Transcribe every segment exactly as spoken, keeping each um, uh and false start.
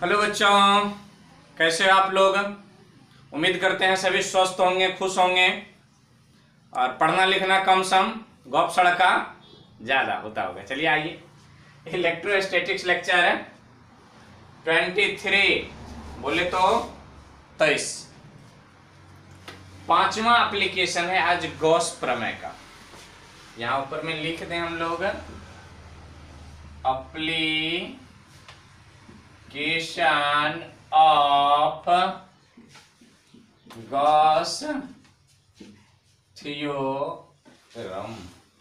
Hello बच्चों, कैसे हो आप लोग। उम्मीद करते हैं सभी स्वस्थ होंगे, खुश होंगे और पढ़ना लिखना कम सम, गौप सड़का ज़्यादा होता होगा। चलिए आइए, इलेक्ट्रोस्टैटिक्स लेक्चर है ट्वेंटी थ्री बोले तो तेईस, पांचवा एप्लीकेशन है आज गॉस प्रमेय का। यहाँ ऊपर में लिख दें हम लोग एप्लीकेशन ऑफ गॉस थ्योरम।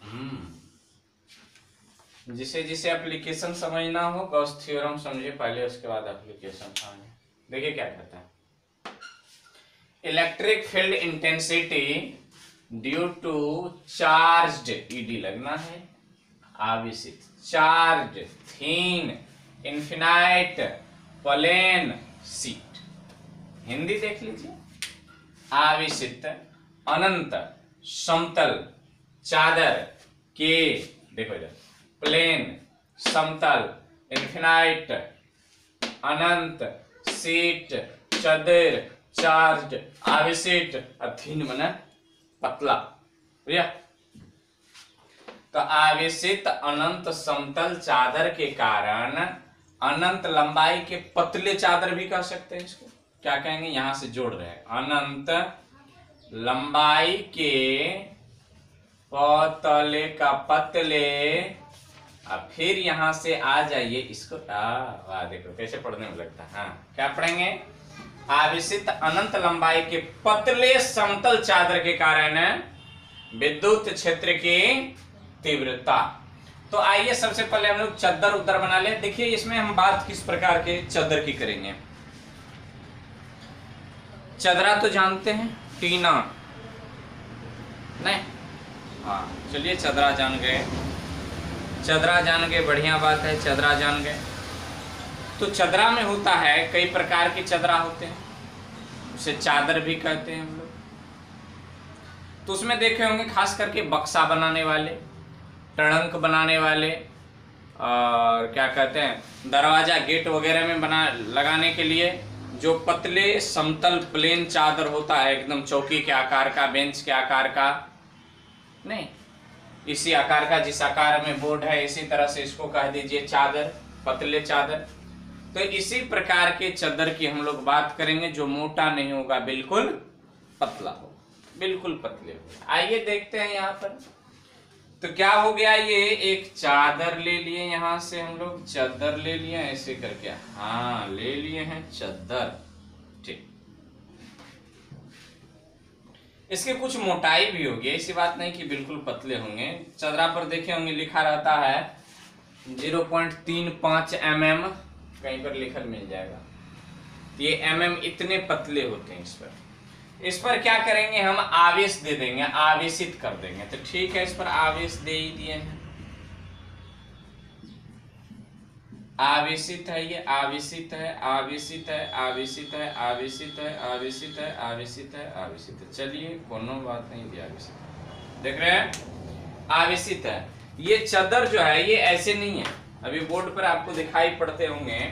जिसे जिसे एप्लीकेशन समझना हो गॉस थ्योरम समझिए पहले, उसके बाद एप्लीकेशन समझिए। देखिए क्या कहता है, electric field intensity due to charged, ईडी लगना है, आवेशित charge thin infinite plane sheet. Hindi देख लीजिए, आवेशित अनंत समतल चादर के, देखो इधर, प्लेन समतल इन्फिनाइट अनंत शीट चादर चार्ज आवेशित अधीन मना पतला भैया। तो आवेशित अनंत समतल चादर के कारण अनंत लंबाई के पतले चादर भी कह सकते हैं। इसको क्या कहेंगे, यहां से जोड़ रहे हैं, अनंत लंबाई के पतले का पतले। अब फिर यहां से आ जाइए इसको, वाह देखो कैसे पढ़ने में लगता है। हाँ क्या पढ़ेंगे, आवेशित अनंत लंबाई के पतले समतल चादर के कारण विद्युत क्षेत्र की तीव्रता। तो आइए सबसे पहले हम लोग चद्दर उद्दर बना ले। देखिए इसमें हम बात किस प्रकार के चद्दर की करेंगे। चदरा तो जानते हैं, टीना नहीं, हाँ चलिए चदरा जान गए, चदरा जान गए, बढ़िया बात है, चदरा जान गए। तो चदरा में होता है, कई प्रकार के चदरा होते हैं, उसे चादर भी कहते हैं हम लोग। तो उसमें देखे होंगे खास करके बक्सा बनाने वाले, टड़ंक बनाने वाले, और क्या कहते हैं दरवाजा गेट वगैरह में बना लगाने के लिए जो पतले समतल प्लेन चादर होता है, एकदम चौकी के आकार का, बेंच के आकार का नहीं, इसी आकार का, जिस आकार में बोर्ड है इसी तरह से इसको कह दीजिए चादर, पतले चादर। तो इसी प्रकार के चादर की हम लोग बात करेंगे, जो मोटा नहीं होगा, बिल्कुल पतला हो, बिल्कुल पतले हो। आइए देखते हैं यहाँ पर। तो क्या हो गया, ये एक चादर ले लिए, यहां से हम लोग चादर ले लिए ऐसे करके, हाँ ले लिए हैं चादर, ठीक। इसके कुछ मोटाई भी होगी, ऐसी बात नहीं कि बिल्कुल पतले होंगे। चादरा पर देखे होंगे लिखा रहता है ज़ीरो पॉइंट तीन पाँच एम एम, कहीं पर लिखल मिल जाएगा। तो ये एम एम इतने पतले होते हैं। इस पर इस पर क्या करेंगे हम, आवेश दे देंगे, आवेशित कर देंगे। तो ठीक है, इस पर आवेश दे ही दिए हैं, आवेशित है, ये आवेशित है, आवेशित है, आवेशित है, आवेशित है, आवेशित है, आवेशित है, आवेशित है। चलिए कोनो बात नहीं, दिया आवेशित, देख रहे हैं आवेशित है। ये चादर जो है ये ऐसे नहीं है, अभी बोर्ड पर आपको दिखाई पड़ते होंगे,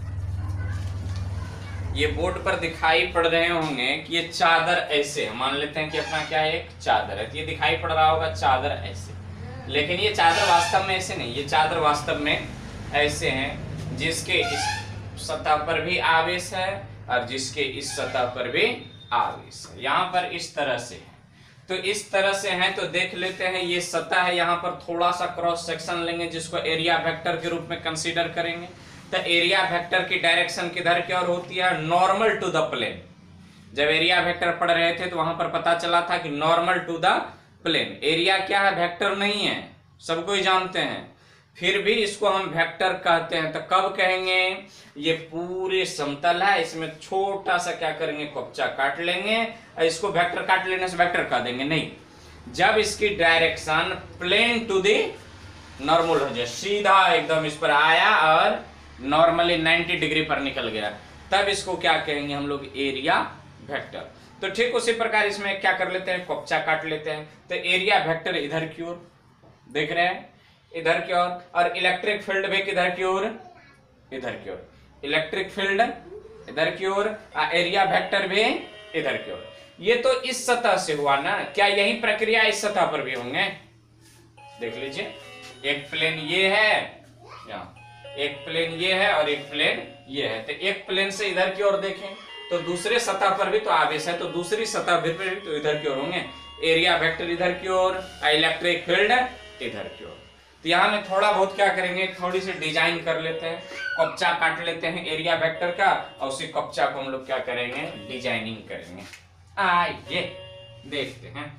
ये बोर्ड पर दिखाई पड़ रहे होंगे कि ये चादर ऐसे है। मान लेते हैं कि अपना क्या है, एक चादर है, तो ये दिखाई पड़ रहा होगा चादर ऐसे, लेकिन ये चादर वास्तव में ऐसे नहीं, ये चादर वास्तव में ऐसे हैं, जिसके इस सतह पर भी आवेश है और जिसके इस सतह पर भी आवेश है। यहाँ पर इस तरह से है, तो इस तरह से है। तो देख लेते हैं, ये सतह है, यहाँ पर थोड़ा सा क्रॉस सेक्शन लेंगे जिसको एरिया वेक्टर के रूप में कंसीडर करेंगे। तो एरिया वेक्टर की डायरेक्शन किधर की ओर होती है, नॉर्मल टू द प्लेन। जब एरिया वेक्टर पढ़ रहे थे तो वहां पर पता चला था कि normal to the plane. Area क्या है, वेक्टर नहीं है, सबको ही जानते हैं, फिर भी इसको हम वेक्टर कहते हैं। तो कब कहेंगे, ये पूरे समतल है, इसमें छोटा सा क्या करेंगे, कपचा काट लेंगे, और इसको वेक्टर काट लेने से वेक्टर कह देंगे नहीं। जब इसकी direction plane to the normal हो जाए, सीधा एकदम इस पर आया और नॉर्मली नब्बे डिग्री पर निकल गया, तब इसको क्या कहेंगे हम लोग, एरिया वेक्टर। तो ठीक उसी प्रकार इसमें क्या कर लेते हैं, कपचा काट लेते हैं। तो एरिया वेक्टर इधर की ओर देख रहे हैं, इधर की ओर, और इलेक्ट्रिक फील्ड भी किधर की ओर, इधर की ओर। इलेक्ट्रिक फील्ड इधर की ओर, एरिया वेक्टर भी इधर की ओर। ये तो इस सतह से हुआ ना, क्या यही प्रक्रिया इस सतह पर भी होंगे? देख लीजिए, एक प्लेन ये है, यहाँ एक प्लेन ये है और एक प्लेन ये है। तो एक प्लेन से इधर की ओर देखें तो दूसरे सतह पर भी तो आवेश है, तो दूसरी सतह पर भी तो इधर की ओर होंगे। एरिया वेक्टर इधर की ओर, इलेक्ट्रिक फील्ड इधर की ओर। तो यहाँ में थोड़ा बहुत क्या करेंगे, थोड़ी सी डिजाइन कर लेते हैं, कपचा काट लेते हैं एरिया वेक्टर का, और उसी कपचा को हम लोग क्या करेंगे, डिजाइनिंग करेंगे। आइए देखते हैं।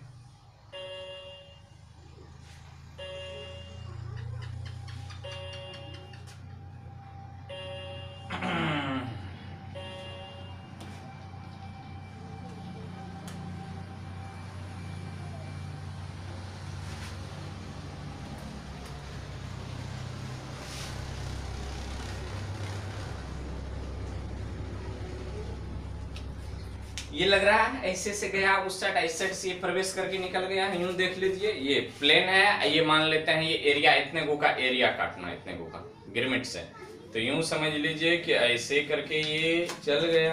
ये लग रहा है ऐसे से गया उस साइड, इस साइड से प्रवेश करके निकल गया है। यूं देख लीजिए, ये प्लेन है, ये मान लेते हैं ये एरिया, इतने गो का एरिया काटना, इतने गो का गिरमिट से। तो यूं समझ लीजिए कि ऐसे करके ये चल गया,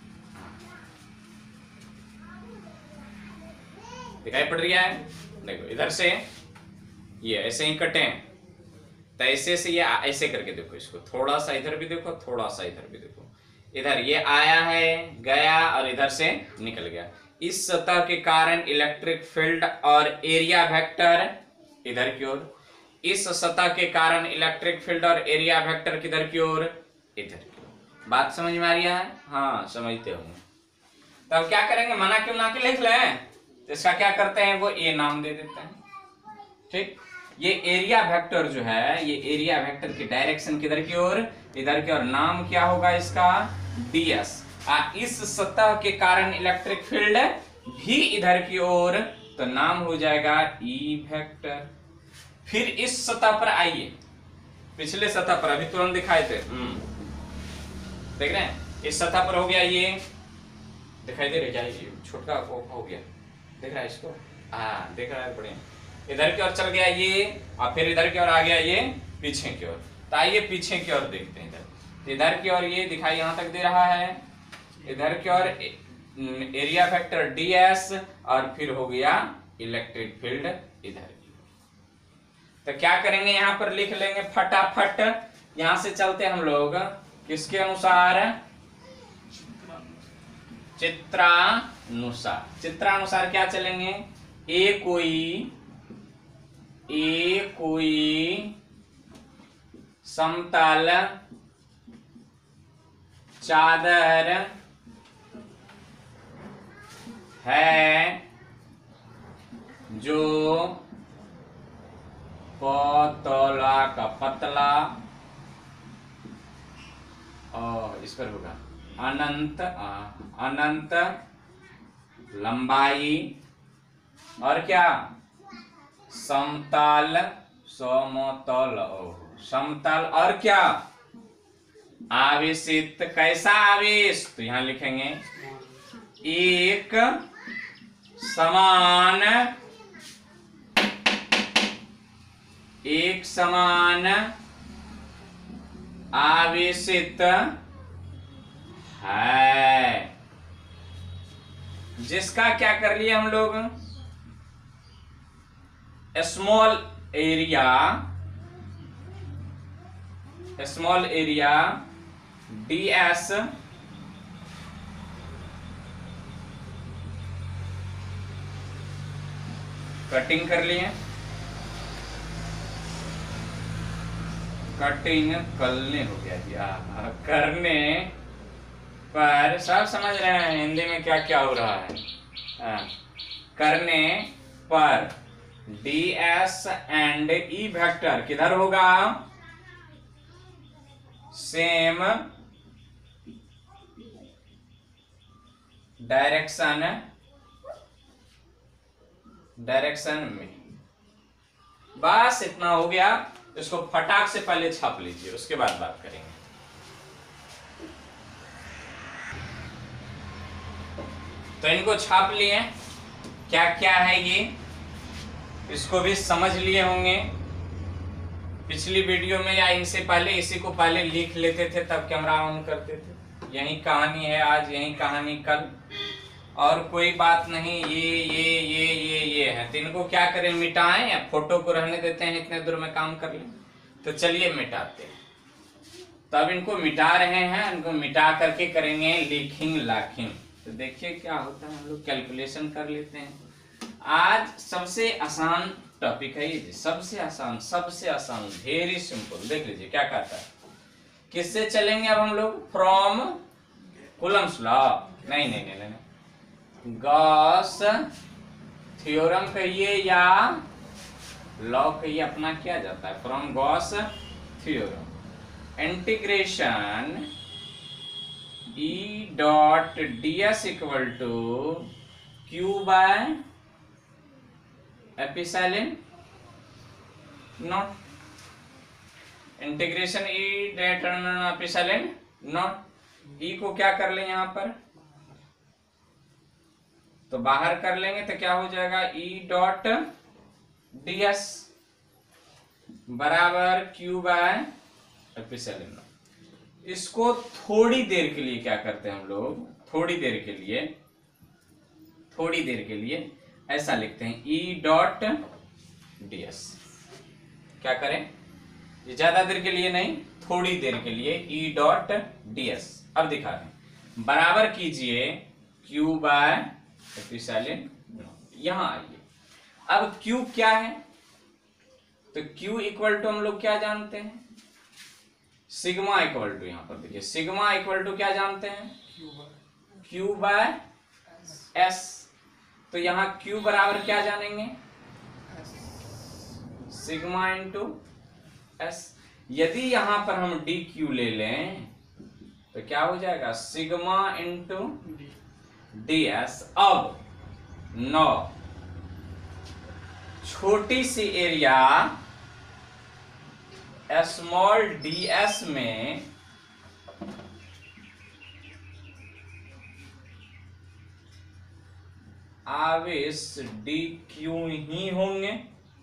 दिखाई पड़ रहा है। देखो इधर से ये ऐसे ही कटे, तो ऐसे से ये ऐसे करके देखो, इसको थोड़ा सा इधर भी देखो, थोड़ा सा इधर भी देखो। इधर ये आया है, गया और इधर से निकल गया। इस सतह के कारण इलेक्ट्रिक फील्ड और एरिया वेक्टर इधर की ओर, इस सतह के कारण इलेक्ट्रिक फील्ड और एरिया वेक्टर किधर की ओर, इधर की ओर। बात समझ में आ रही है? हाँ समझते होंगे। तो अब क्या करेंगे, मना क्यों ना के लिख लें, तो इसका क्या करते हैं, वो ए नाम दे देते हैं। ठीक, ये एरिया वेक्टर जो है, ये एरिया वेक्टर की डायरेक्शन किधर की ओर, इधर की ओर। नाम क्या होगा इसका, डीएस। इस सतह के कारण इलेक्ट्रिक फील्ड भी इधर की ओर, तो नाम हो जाएगा ई वेक्टर। फिर इस सतह पर आइए, पिछले सतह पर अभी तुरंत दिखाए थे, देख रहे हैं, इस सतह पर हो गया, ये दिखाई दे रहा है, छोटा हो गया, देख रहा है इसको, हाँ देख रहा है, बढ़िया। इधर की ओर चल गया ये, और फिर इधर की ओर आ गया ये पीछे की ओर। तो आइए पीछे की ओर देखते हैं। इधर इधर की ओर ये दिखाई यहां तक दे रहा है, इधर की ओर एरिया वेक्टर डीएस, और फिर हो गया इलेक्ट्रिक फील्ड इधर की। तो क्या करेंगे, यहां पर लिख लेंगे फटाफट। यहां से चलते हम लोग किसके अनुसार, चित्रानुसार। चित्रानुसार क्या चलेंगे, ए कोई ए कोई समतल चादर है जो पतला का पतला और इस पर होगा अनंत अनंत लंबाई, और क्या, समतल समतल समतल, और क्या, आवेशित। कैसा आवेश, तो यहां लिखेंगे एक समान एक समान आवेशित है, जिसका क्या कर लिया हम लोग, small area small area DS cutting कर लिए, कटिंग करने हो गया जी, करने पर सब समझ रहे हैं हिंदी में क्या क्या हो रहा है। आ, करने पर ds एंड ई वेक्टर किधर होगा, सेम डायरेक्शन डायरेक्शन में। बस इतना हो गया, इसको फटाक से पहले छाप लीजिए, उसके बाद बात करेंगे। तो इनको छाप लिए, क्या क्या है ये, इसको भी समझ लिए होंगे। पिछली वीडियो में या इनसे पहले इसी को पहले लिख लेते थे तब कैमरा ऑन करते थे। यही कहानी है आज, यही कहानी कल, और कोई बात नहीं। ये ये ये ये ये है तो इनको क्या करें, मिटाएं या फोटो को रहने देते हैं, इतने दूर में काम कर लें। तो चलिए मिटाते हैं। तब इनको मिटा रहे हैं, इनको मिटा करके करेंगे लिखिंग लाखिंग। तो देखिए क्या होता है, हम लोग कैलकुलेशन कर लेते हैं। आज सबसे आसान टॉपिक है ये, सबसे आसान सबसे आसान वेरी सिंपल। देख लीजिए क्या कहता है, किससे चलेंगे अब हम लोग, फ्रॉम कूलम्स लॉ, नहीं नहीं नहीं नहीं गॉस थ्योरम कहिए या लॉ कहिए, अपना क्या जाता है, from Gauss theorem. Integration E dot D S equal to Q by epsilon naught, integration E dot epsilon naught. E को क्या कर लें यहां पर, तो बाहर कर लेंगे तो क्या हो जाएगा, ई डॉट डी एस बराबर क्यू बाय एपिसिलन। इसको थोड़ी देर के लिए क्या करते हैं हम लोग, थोड़ी देर के लिए थोड़ी देर के लिए ऐसा लिखते हैं, ई डॉट डी एस। क्या करें, ये ज्यादा देर के लिए नहीं, थोड़ी देर के लिए ई डॉट डी एस। अब दिखा रहे हैं, बराबर कीजिए क्यू बाय एपिसिलन। यहां आइए, अब क्यू क्या है, तो क्यू इक्वल टू हम लोग क्या जानते हैं, सिग्मा इक्वल टू, यहां पर देखिए सिग्मा इक्वल टू क्या जानते हैं, क्यू बाय एस। तो यहां क्यू बराबर क्या जानेंगे, सिग्मा इंटू एस। यदि यहां पर हम डी क्यू ले लें तो क्या हो जाएगा, सिग्मा इंटू डी एस। अब नौ छोटी सी एरिया स्मॉल डी एस में आवेश डी क्यू ही होंगे।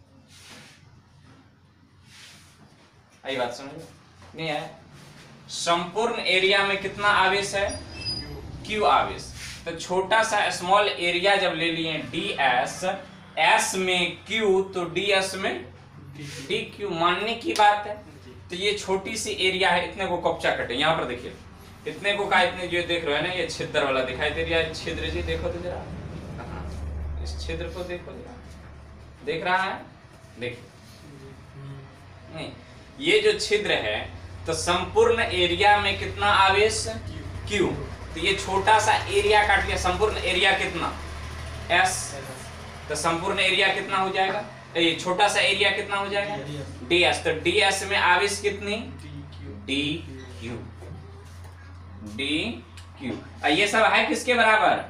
आई बात समझ नहीं है, संपूर्ण एरिया में कितना आवेश है, क्यू आवेश। तो छोटा सा स्मॉल एरिया जब ले लिए डी एस, एस में क्यू तो डी एस में डी क्यू, मानने की बात है। तो ये छोटी सी एरिया है, इतने को कब्जा कटे, यहाँ पर देखिए इतने को का इतने जो देख रहे हैं ना, ये छिद्र वाला दिखाई दे रहा है, छिद्र जी देखो तो जरा, इस छिद्र को देखो जरा, देख रहा है, देखिए नहीं, ये जो छिद्र है तो संपूर्ण एरिया में कितना आवेश, क्यू। तो ये छोटा सा एरिया काट लिया, संपूर्ण एरिया कितना, एस। तो संपूर्ण एरिया कितना हो जाएगा, ये छोटा सा एरिया कितना हो जाएगा, डी एस। तो डी एस में आवेश कितनी, डी क्यू, डी क्यू। ये सब है किसके बराबर,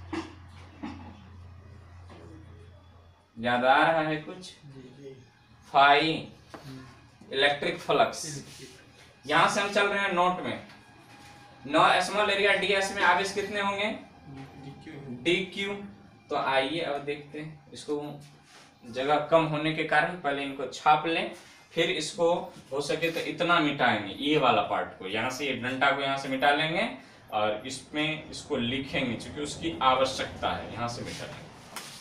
याद आ रहा है कुछ, फाई इलेक्ट्रिक फ्लक्स। यहां से हम चल रहे हैं नोट में, now small area D S में आवेश कितने होंगे, डी क्यू। तो आइए अब देखते हैं, इसको जगह कम होने के कारण पहले इनको छाप लें, फिर इसको हो सके तो इतना मिटाएंगे, ये वाला पार्ट को, यहाँ से ये डंडा को यहाँ से मिटा लेंगे और इसमें इसको लिखेंगे क्योंकि उसकी आवश्यकता है, यहाँ से मिटा लेंगे।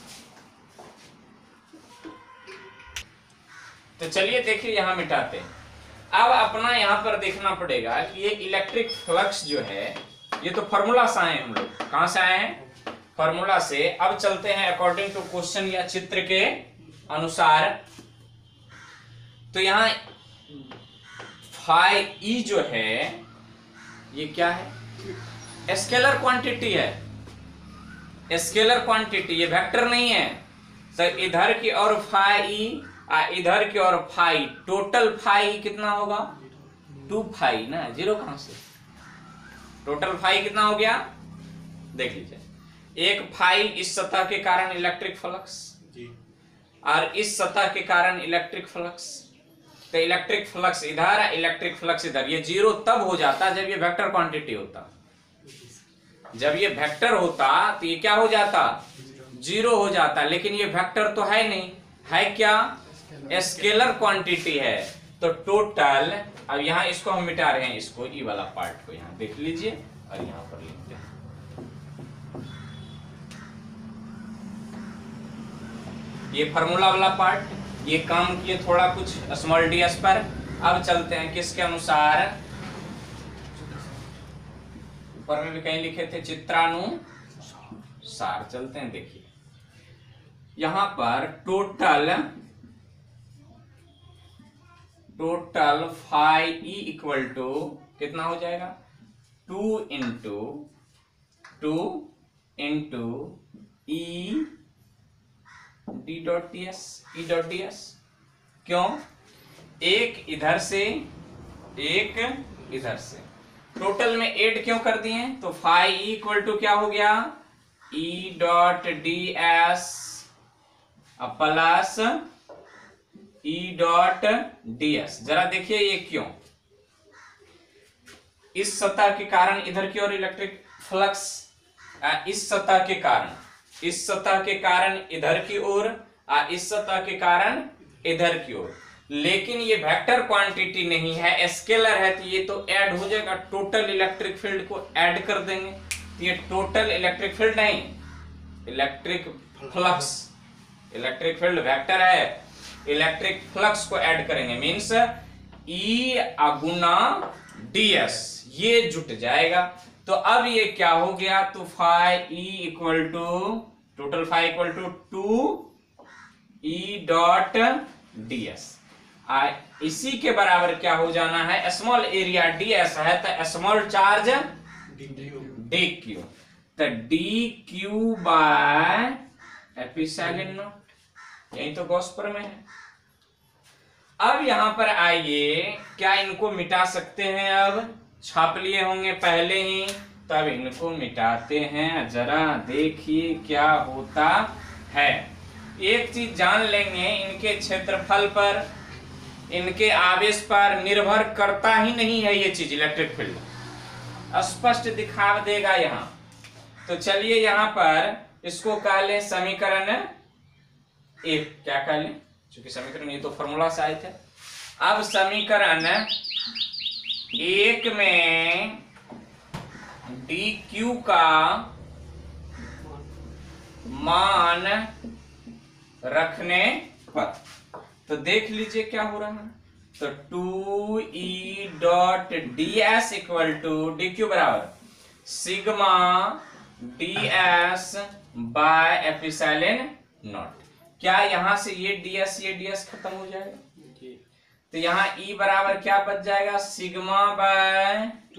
तो चलिए देखिए यहाँ मिटाते हैं। अब अपना यहाँ पर देखना पड़ेगा कि ये इलेक्ट्रिक फ्लक्स जो है, ये तो फॉर्मूला से आए हम लोग, कहां से आए हैं, फॉर्मूला से। अब चलते हैं अकॉर्डिंग टू क्वेश्चन या चित्र के अनुसार। तो यहां फाई ई जो है ये क्या है, स्केलर क्वांटिटी है, स्केलर क्वांटिटी, ये वेक्टर नहीं है सर। इधर की ओर फाई ई, इधर की ओर फाई, टोटल फाई कितना होगा, टू फाई ना, जीरो कहां से, टोटल फाई कितना हो गया, देख लीजिए। एक फाई इस सतह के कारण इलेक्ट्रिक फ्लक्स और इस सतह के कारण इलेक्ट्रिक फ्लक्स। तो इलेक्ट्रिक फ्लक्स इधर, इलेक्ट्रिक फ्लक्स इधर, ये जीरो तब हो जाता जब ये वेक्टर क्वांटिटी होता। जब ये वेक्टर होता तो ये क्या हो जाता, जीरो हो जाता। लेकिन ये वेक्टर तो है नहीं, है क्या, स्केलर क्वांटिटी है। तो टोटल, अब यहाँ इसको हम मिटा रहे हैं, इसको ई वाला पार्ट को यहाँ देख लीजिए और यहाँ पर लिखते हैं। ये फार्मूला वाला पार्ट, ये काम किए थोड़ा कुछ स्मॉल डी एस पर। अब चलते हैं किसके अनुसार, ऊपर में भी कहीं लिखे थे चित्रानुसार। चलते हैं, देखिए यहां पर total total phi E equal to कितना हो जाएगा, two into two into E D dot D S, E dot D S. क्यों, एक इधर से एक इधर से, टोटल में ऐड क्यों कर दिए, तो फाइव ई इक्वल टू क्या हो गया, E dot D S plus E dot D S. जरा देखिए ये क्यों, इस सतह के कारण इधर की ओर इलेक्ट्रिक फ्लक्स, इस सतह के कारण इस सतह के कारण इधर की ओर, इस सतह के कारण इधर की ओर। लेकिन ये वेक्टर क्वांटिटी नहीं है, स्केलर है, तो ये तो ऐड हो जाएगा, टोटल इलेक्ट्रिक फील्ड को ऐड कर देंगे। तो ये टोटल इलेक्ट्रिक फील्ड नहीं, electric flux, electric field vector है, इलेक्ट्रिक फ्लक्स को ऐड करेंगे, मींस ई गुना डीएस, ये जुट जाएगा। तो अब ये क्या हो गया, तो phi E equal to total phi equal to two E dot DS. इसी के बराबर क्या हो जाना है, स्मॉल एरिया डीएस है तो स्मॉल चार्ज डी क्यू, तो D Q by epsilon naught, यही तो गॉस प्रमेय है। अब यहां पर आइए, क्या इनको मिटा सकते हैं, अब छाप लिए होंगे पहले ही, तब इनको मिटाते हैं, जरा देखिए क्या होता है। एक चीज जान लेंगे, इनके क्षेत्रफल पर, इनके आवेश पर निर्भर करता ही नहीं है ये चीज, इलेक्ट्रिक फील्ड स्पष्ट दिखा देगा यहां। तो चलिए यहां पर इसको कह लें समीकरण एक, क्या कह लें, क्योंकि समीकरण ये तो फॉर्मूला से आए थे। अब समीकरण एक में डी क्यू का मान रखने पर, तो देख लीजिए क्या हो रहा है, तो two E dot D S equal to D Q बराबर sigma D S by epsilon naught. क्या यहां से ये ds ये ds खत्म हो जाएगा, तो यहाँ E बराबर क्या बच जाएगा, सिग्मा बाय।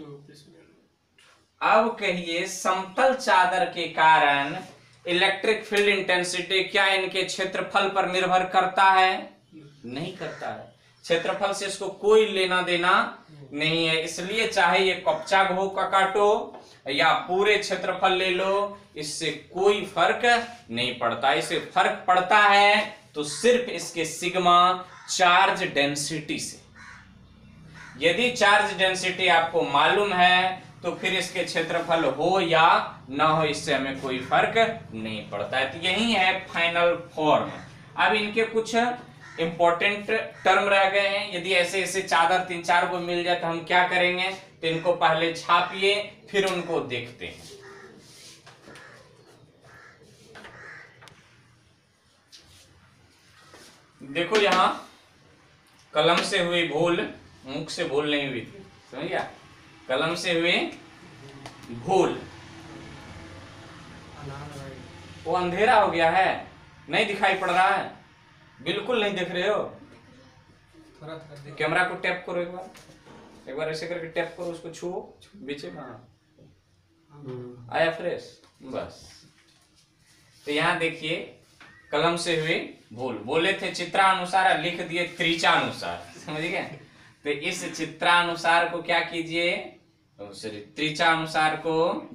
अब कहिए समतल चादर के कारण इलेक्ट्रिक फील्ड इंटेंसिटी क्या इनके क्षेत्रफल पर निर्भर करता है, नहीं करता है, क्षेत्रफल से इसको कोई लेना देना नहीं है। इसलिए चाहे ये कपचा घो का काटो या पूरे क्षेत्रफल ले लो, इससे कोई फर्क नहीं पड़ता। इसे फर्क पड़ता है तो सिर्फ इसके सिग्मा चार्ज डेंसिटी से। यदि चार्ज डेंसिटी आपको मालूम है तो फिर इसके क्षेत्रफल हो या ना हो, इससे हमें कोई फर्क नहीं पड़ता है। तो यही है फाइनल फॉर्म। अब इनके कुछ इंपॉर्टेंट टर्म रह गए हैं। यदि ऐसे ऐसे चादर तीन चार को मिल जाए तो हम क्या करेंगे, तो इनको पहले छापिए फिर उनको देखते हैं। देखो यहां कलम से हुई भूल, मुख से भूल नहीं हुई थी, समझ गया, कलम से हुई भूल। वो अंधेरा हो गया है, नहीं दिखाई पड़ रहा है, बिल्कुल नहीं देख रहे हो। कैमरा को टैप करो एक बार, एक बार ऐसे करके टैप करो, उसको छुओ बीच में, आया फ्रेश, बस। तो यहाँ देखिए कलम से हुए भूल, बोले थे चित्रानुसार, लिख दिए त्रिचानुसार, समझ गए। तो इस चित्रानुसार को क्या कीजिए, सॉरी त्रिचानुसार को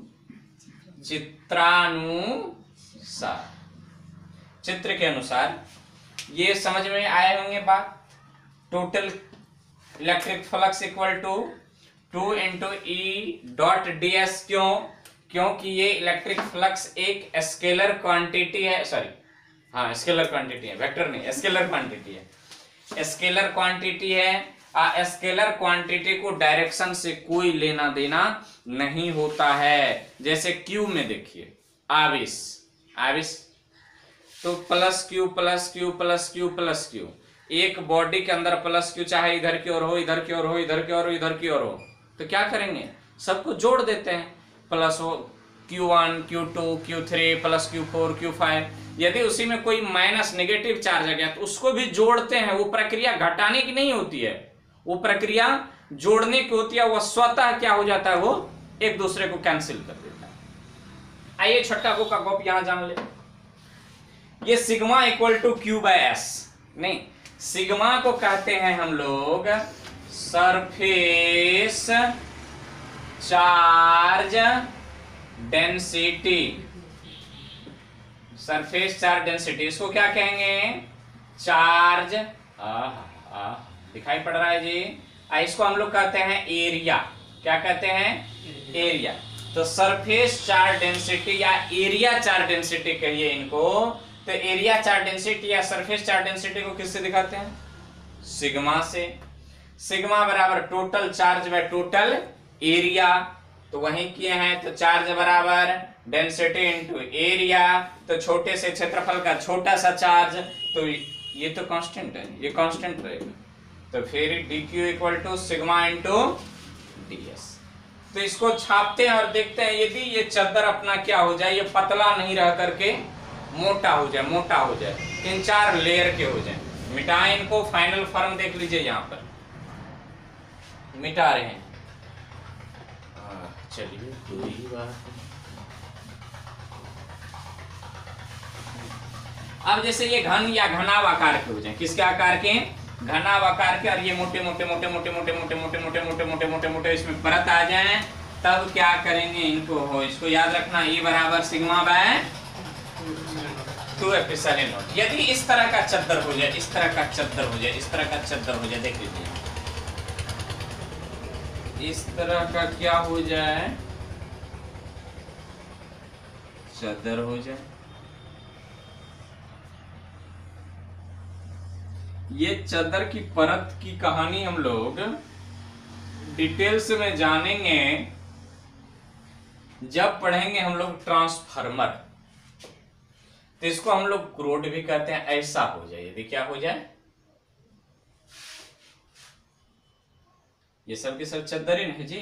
चित्रानुसार, चित्र के अनुसार। ये समझ में आए होंगे बात। Total electric flux equal to two into E dot D S. क्यों, क्योंकि ये इलेक्ट्रिक फ्लक्स एक स्केलर क्वांटिटी है, सॉरी हाँ स्केलर क्वांटिटी है, वेक्टर नहीं, स्केलर क्वांटिटी है। स्केलर क्वांटिटी है, आ स्केलर क्वांटिटी को डायरेक्शन से कोई लेना देना नहीं होता है। जैसे क्यू में देखिए आवेश, आवेश तो plus Q plus Q plus Q plus Q, एक बॉडी के अंदर प्लस क्यू चाहे इधर की ओर हो, इधर की ओर हो, इधर की ओर हो, इधर की ओर हो, तो क्या करेंगे, सबको जोड़ देते हैं, प्लस हो Q one Q two Q three plus Q four Q five. यदि उसी में कोई माइनस नेगेटिव चार्ज आ गया तो उसको भी जोड़ते हैं। वो प्रक्रिया घटाने की नहीं होती है, वो प्रक्रिया जोड़ने की होती है। वो स्वतः क्या हो जाता है, वो एक दूसरे को कैंसिल कर देता है। आइए छोटा को का गप यहां जान ले। ये sigma equal to Q by S, नहीं, सिग्मा को कहते हैं हम लोग surface charge density, surface charge density, इसको क्या कहेंगे, चार्ज, आ, आ, दिखाई पड़ रहा है जी। आ, इसको हम लोग कहते हैं एरिया, क्या कहते हैं, एरिया। तो सरफेस चार्ज डेंसिटी या एरिया चार्ज डेंसिटी कहिए इनको। तो एरिया चार्ज डेंसिटी या सरफेस चार्ज डेंसिटी को किससे दिखाते हैं, सिग्मा से। सिग्मा बराबर total charge by total area, तो वही किए हैं। तो चार्ज बराबर डेंसिटी इंटू एरिया, तो छोटे से क्षेत्रफल का छोटा सा चार्ज, तो ये तो कांस्टेंट है, ये कांस्टेंट रहेगा। तो फिर D Q equal to sigma into D S. तो इसको छापते हैं और देखते हैं यदि ये चद्दर अपना क्या हो जाए, ये पतला नहीं रह करके मोटा हो जाए, मोटा हो जाए, तीन चार लेयर के हो जाए। मिटाएं इनको, फाइनल फॉर्म देख लीजिए, यहां पर मिटा रहे हैं। चलिए कोई बात नहीं। अब जैसे ये घन या घनाव आकार के हो जाए, किसके आकार के, घनाव आकार के, और ये मोटे मोटे मोटे मोटे मोटे मोटे मोटे मोटे मोटे मोटे मोटे मोटे इसमें परत आ जाए, तब क्या करेंगे इनको, हो इसको याद रखना, ई बराबर sigma by two epsilon naught. यदि इस तरह का चद्दर हो जाए, इस तरह का चद्दर हो जाए, इस तरह का चद्दर हो जाए, देख लीजिए इस तरह का क्या हो जाए, चद्दर हो जाए। ये चद्दर की परत की कहानी हम लोग डिटेल्स में जानेंगे जब पढ़ेंगे हम लोग ट्रांसफार्मर। तो इसको हम लोग क्रोड भी कहते हैं। ऐसा हो जाए, यदि क्या हो जाए, ये सब के सब चद्दर ही है जी।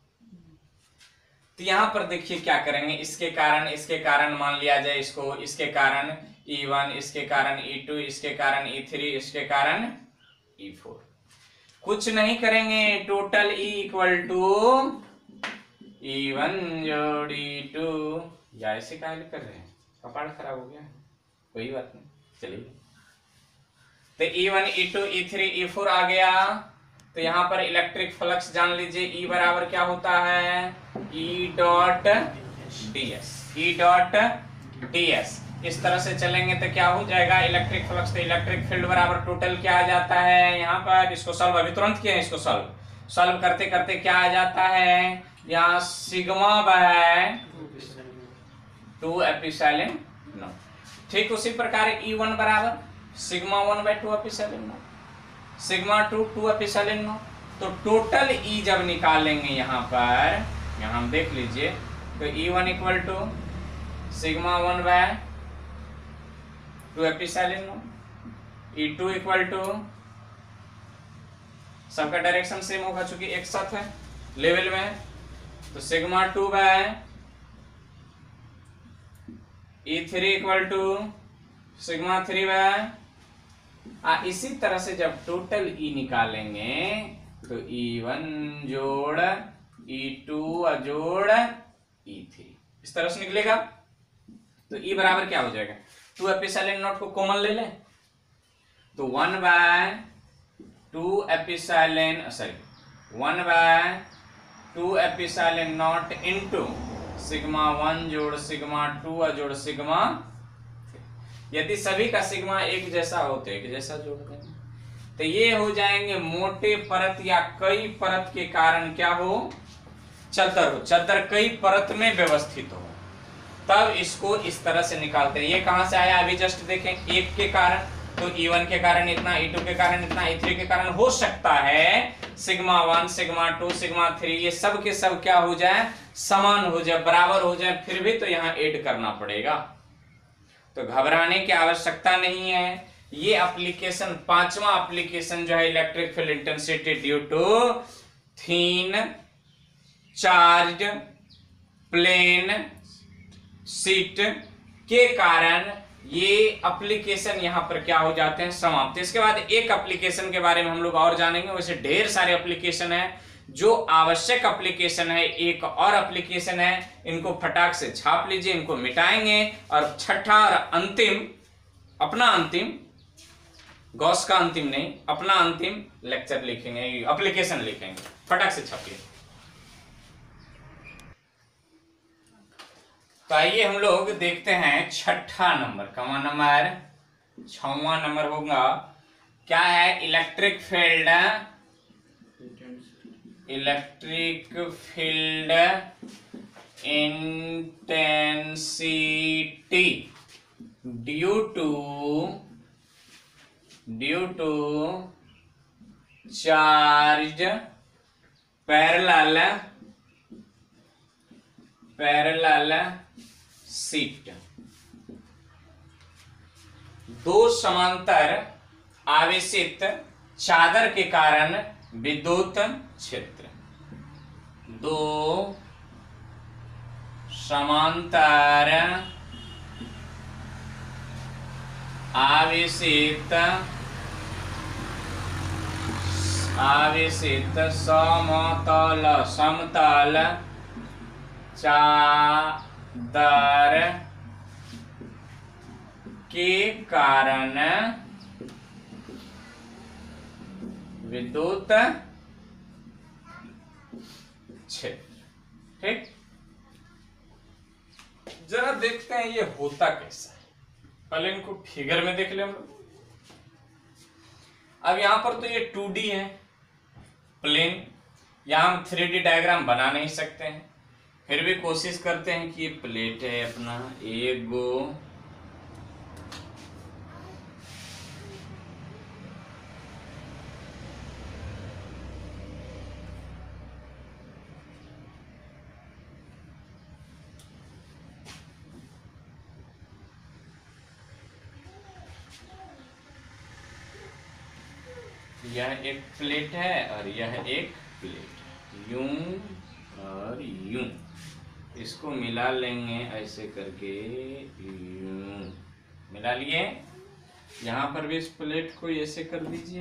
तो यहां पर देखिए क्या करेंगे, इसके कारण इसके कारण मान लिया जाए इसको, इसके कारण ई वन, इसके कारण ई टू, इसके कारण ई थ्री, इसके कारण ई फोर। कुछ नहीं करेंगे, total E equal to E one जोड़ ई टू, या ऐसे काहे कर रहे हैं, कपाड़ खराब हो गया, कोई बात नहीं, चलिए। तो E one E two E three E four आ गया। तो यहां पर इलेक्ट्रिक फ्लक्स जान लीजिए, ई बराबर क्या होता है, E dot D S, E dot D S. इस तरह से चलेंगे तो क्या हो जाएगा, इलेक्ट्रिक फ्लक्स, तो इलेक्ट्रिक फील्ड बराबर टोटल क्या आ जाता है, यहाँ पर इसको सॉल्व अभी तुरंत किए हैं, इसको सॉल्व सॉल्व करते करते क्या आ जाता है, यहाँ sigma by two epsilon naught. ठीक उसी प्रकार ई वन बराबर sigma one by two epsilon naught, sigma two two epsilon naught. तो टोटल ई जब निकालेंगे यहाँ पर, यहाँ हम देख लीजिए, तो E one equal to sigma one by two epsilon naught, E two equal to, सबका डायरेक्शन सेम होगा चूंकि एक साथ है लेवल में, तो sigma two by E three equal to sigma three by. आ इसी तरह से जब टोटल ई निकालेंगे तो ई वन जोड़ ई टू जोड़ ई थ्री, इस तरह से निकलेगा। तो ई बराबर क्या हो जाएगा, टू एप्सिलॉन नॉट को कॉमन ले लें, तो one by two epsilon sorry one by two epsilon naught into sigma one जोड़ सिग्मा टू जोड़ सिग्मा। यदि सभी का सिग्मा एक जैसा हो तो एक जैसा जोड़ देंगे, तो ये हो जाएंगे मोटे परत या कई परत के कारण क्या हो, चद्दर हो, चद्दर कई परत में व्यवस्थित हो, तब इसको इस तरह से निकालते हैं। ये कहां से आया, अभी जस्ट देखें, एक के कारण तो ई वन के कारण इतना, ई टू के कारण इतना, ई थ्री के कारण हो सकता है sigma one, sigma two, sigma three ये सब के सब क्या हो जाए, समान हो जाए, बराबर हो जाए, फिर भी तो यहाँ ऐड करना पड़ेगा। तो घबराने की आवश्यकता नहीं है। ये एप्लीकेशन, पांचवा एप्लीकेशन जो है electric field intensity due to thin charge plane sheet के कारण, ये एप्लीकेशन यहां पर क्या हो जाते हैं, समाप्त। इसके बाद एक एप्लीकेशन के बारे में हम लोग और जानेंगे। वैसे ढेर सारे एप्लीकेशन है, जो आवश्यक एप्लीकेशन है एक और एप्लीकेशन है, इनको फटाक से छाप लीजिए, इनको मिटाएंगे। और छठा और अंतिम, अपना अंतिम, गॉस का अंतिम नहीं, अपना अंतिम लेक्चर लिखेंगे, एप्लीकेशन लिखेंगे, फटाक से छापिए। तो आइए हम लोग देखते हैं छठा नंबर, कौन नंबर, छवा नंबर होगा, क्या है, electric field, electric field intensity due to due to charge parallel parallel sheet. दो समांतर आवेशित चादर के कारण विद्युत क्षेत्र, दो समांतर आवेशित आवेशित समतल समतल चादर के कारण विद्युत क्षेत्र। ठीक, जरा देखते हैं ये होता कैसा है। पहले इनको फिगर में देख ले हम लोग। अब यहां पर तो ये टू डी है प्लेन, यहां हम थ्री डी डायग्राम बना नहीं सकते हैं, फिर भी कोशिश करते हैं कि ये प्लेट है अपना एगो, यह एक प्लेट है और यह एक प्लेट है, यूं और यूं, इसको मिला लेंगे ऐसे करके, यूं मिला लिए। यहां पर भी इस प्लेट को ऐसे कर दीजिए,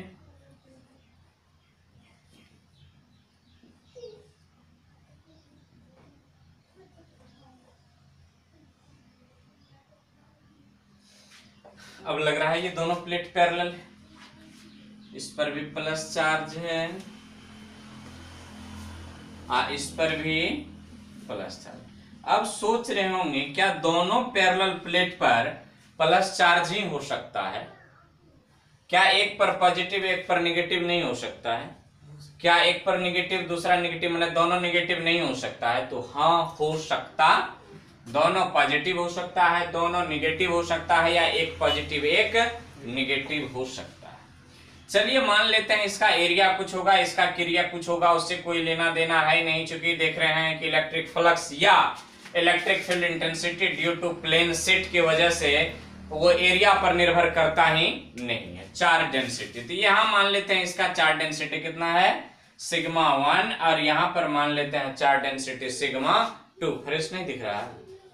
अब लग रहा है ये दोनों प्लेट पैरेलल है। इस पर भी प्लस चार्ज है, आ, इस पर भी प्लस चार्ज। अब सोच रहे होंगे क्या दोनों पैरेलल प्लेट पर प्लस चार्ज ही हो सकता है? क्या एक पर पॉजिटिव एक पर नेगेटिव नहीं हो सकता है? क्या एक पर नेगेटिव दूसरा नेगेटिव, मतलब दोनों नेगेटिव नहीं हो सकता है? तो हाँ, हो सकता, दोनों पॉजिटिव हो सकता है, दोनों नेगेटिव हो सकता है, या एक पॉजिटिव एक नेगेटिव हो सकता है। चलिए मान लेते हैं इसका एरिया कुछ होगा, इसका क्रिया कुछ होगा, उससे कोई लेना देना है नहीं, चूंकि देख रहे हैं कि इलेक्ट्रिक फ्लक्स या electric field intensity due to plane sheet की वजह से वो एरिया पर निर्भर करता ही नहीं है, चार्ज डेंसिटी। तो यहां मान लेते हैं इसका चार्ज डेंसिटी कितना है, सिग्मा वन, और यहां पर मान लेते हैं charge density sigma two. Fresh नहीं दिख रहा है,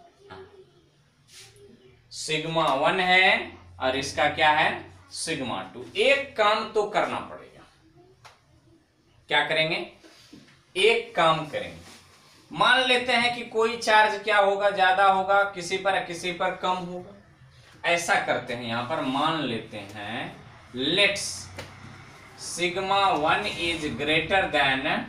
सिग्मा वन है और इसका क्या है, सिग्मा टू। एक काम तो करना पड़ेगा, क्या करेंगे, एक काम करेंगे। मान लेते हैं कि कोई चार्ज क्या होगा, ज्यादा होगा, किसी पर किसी पर कम होगा। ऐसा करते हैं, यहां पर मान लेते हैं, let's sigma one is greater than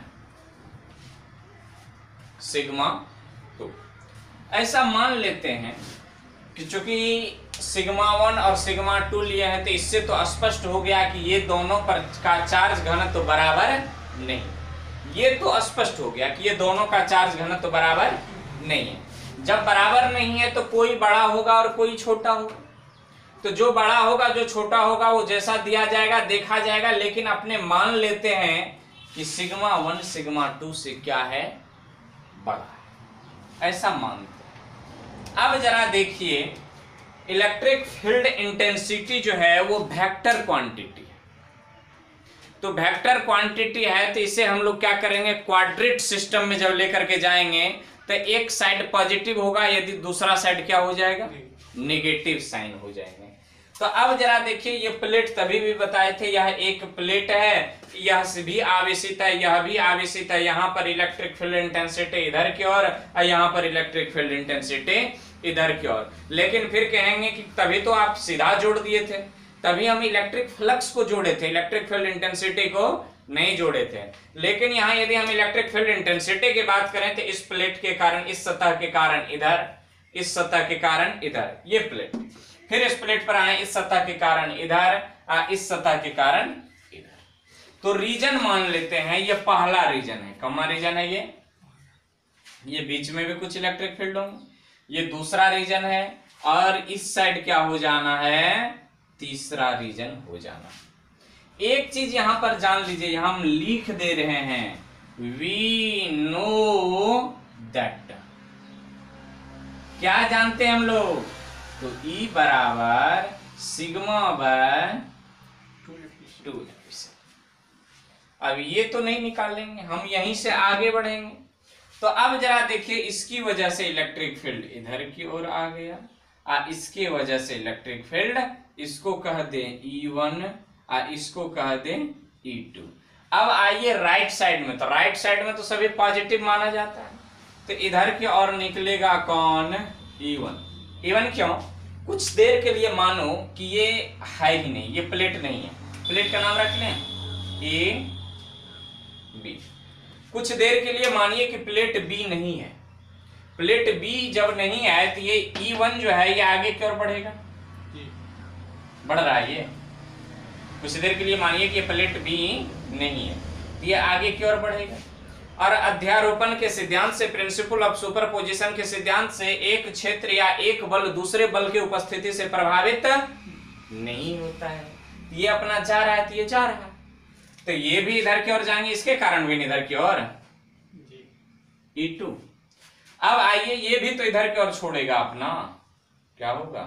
sigma two. ऐसा मान लेते हैं कि चूंकि सिग्मा वन और सिग्मा टू लिए हैं, तो इससे तो स्पष्ट हो गया कि ये दोनों पर का चार्ज घनत्व तो बराबर नहीं। ये तो स्पष्ट हो गया कि ये दोनों का चार्ज घनत्व तो बराबर नहीं है। जब बराबर नहीं है तो कोई बड़ा होगा और कोई छोटा होगा। तो जो बड़ा होगा जो छोटा होगा वो जैसा दिया जाएगा देखा जाएगा, लेकिन अपने मान लेते हैं कि सिग्मा वन सिग्मा टू से क्या है, बड़ा है, ऐसा मानते हैं। अब जरा देखिए, इलेक्ट्रिक फील्ड इंटेंसिटी जो है वो वेक्टर क्वांटिटी है। तो वेक्टर क्वांटिटी है तो इसे हम लोग क्या करेंगे, क्वाड्रेट सिस्टम में जब लेकर के जाएंगे तो एक साइड पॉजिटिव होगा, यदि दूसरा साइड क्या हो जाएगा, नेगेटिव साइन हो जाएंगे। तो अब जरा देखिए, ये प्लेट तभी भी बताए थे, यह एक प्लेट है, यह भी आवेशित है, यह भी आवेशित है, यहाँ पर इलेक्ट्रिक फील्ड इंटेंसिटी इधर की ओर और यहाँ पर इलेक्ट्रिक फील्ड इंटेंसिटी इधर की ओर। लेकिन फिर कहेंगे कि तभी तो आप सीधा जोड़ दिए थे, तभी हम इलेक्ट्रिक फ्लक्स को जोड़े थे, इलेक्ट्रिक फील्ड इंटेंसिटी को नहीं जोड़े थे। लेकिन यहाँ यदि हम इलेक्ट्रिक फील्ड इंटेंसिटी की बात करें तो इस प्लेट के कारण, इस सतह के कारण इधर, इस सतह के कारण इधर, ये प्लेट, फिर इस प्लेट पर आए, इस सतह के कारण इधर, इस सतह के कारण इधर। तो रीजन मान लेते हैं, ये पहला रीजन है, कौन रीजन है ये ये बीच में भी कुछ इलेक्ट्रिक फील्ड होंगे, ये दूसरा रीजन है, और इस साइड क्या हो जाना है, तीसरा रीजन हो जाना। एक चीज यहां पर जान लीजिए, यहां हम लिख दे रहे हैं, वी नो दैट, क्या जानते हैं हम लोग, तो E बराबर सिग्मा बाय टू। अब ये तो नहीं निकालेंगे, हम यहीं से आगे बढ़ेंगे। तो अब जरा देखिए, इसकी वजह से इलेक्ट्रिक फील्ड इधर की ओर आ गया, आ इसके वजह से इलेक्ट्रिक फील्ड, इसको कह दें ई वन, आ इसको कह दें ई टू। अब आइए राइट साइड में, तो राइट साइड में तो सभी पॉजिटिव माना जाता है, तो इधर की ओर निकलेगा कौन, ई वन। ई वन क्यों, कुछ देर के लिए मानो कि ये है ही नहीं, ये प्लेट नहीं है, प्लेट का नाम रख लें ए बी। कुछ देर के लिए मानिए कि प्लेट बी नहीं है, प्लेट बी जब नहीं है तो ये ई वन जो है ये आगे की ओर बढ़ेगा, बढ़ रहा है ये। कुछ देर के लिए मानिए कि ये प्लेट बी नहीं है तो ये आगे की ओर बढ़ेगा, और अध्यारोपण के सिद्धांत से, प्रिंसिपल ऑफ सुपरपोजिशन के सिद्धांत से, एक क्षेत्र या एक बल दूसरे बल की उपस्थिति से प्रभावित नहीं होता है। ये अपना जा रहा है तो ये जा रहा है, तो ये भी इधर की ओर जाएंगे, इसके कारण भी इधर की ओर ई टू। अब आइए, ये भी तो इधर की ओर छोड़ेगा अपना, क्या होगा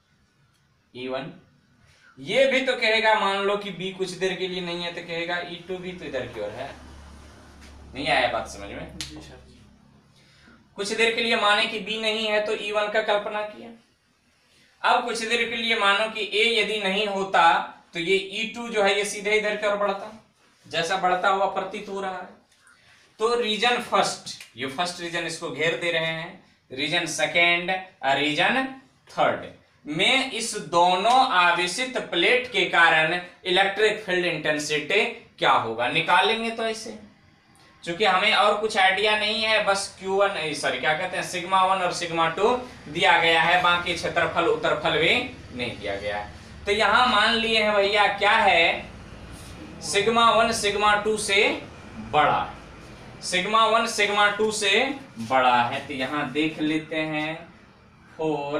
ई वन। ये भी तो कहेगा, मान लो कि बी कुछ देर के लिए नहीं है तो कहेगा ई टू भी तो इधर की ओर है। नहीं आया बात समझ में? जी सर जी। कुछ देर के लिए माने कि बी नहीं है तो ई वन का कल्पना किया। अब कुछ देर के लिए मानो कि ए यदि नहीं होता तो ये ई टू जो है ये सीधे इधर की ओर बढ़ता, जैसा बढ़ता हुआ प्रतीत हो रहा है। तो रीजन फर्स्ट, ये फर्स्ट रीजन इसको घेर दे रहे हैं, रीजन सेकेंड और रीजन थर्ड में इस दोनों आवेशित प्लेट के कारण इलेक्ट्रिक फील्ड इंटेंसिटी क्या होगा, निकालेंगे। तो ऐसे, चूंकि हमें और कुछ आइडिया नहीं है, बस क्यू वन सॉरी क्या कहते हैं सिग्मा वन और सिग्मा टू दिया गया है, बाकी क्षेत्रफल उत्तरफल भी नहीं दिया गया है। तो यहां मान लिए हैं भैया क्या है, सिग्मा वन सिग्मा टू से बड़ा, सिग्मा वन सिग्मा टू से बड़ा है। तो यहां देख लेते हैं फोर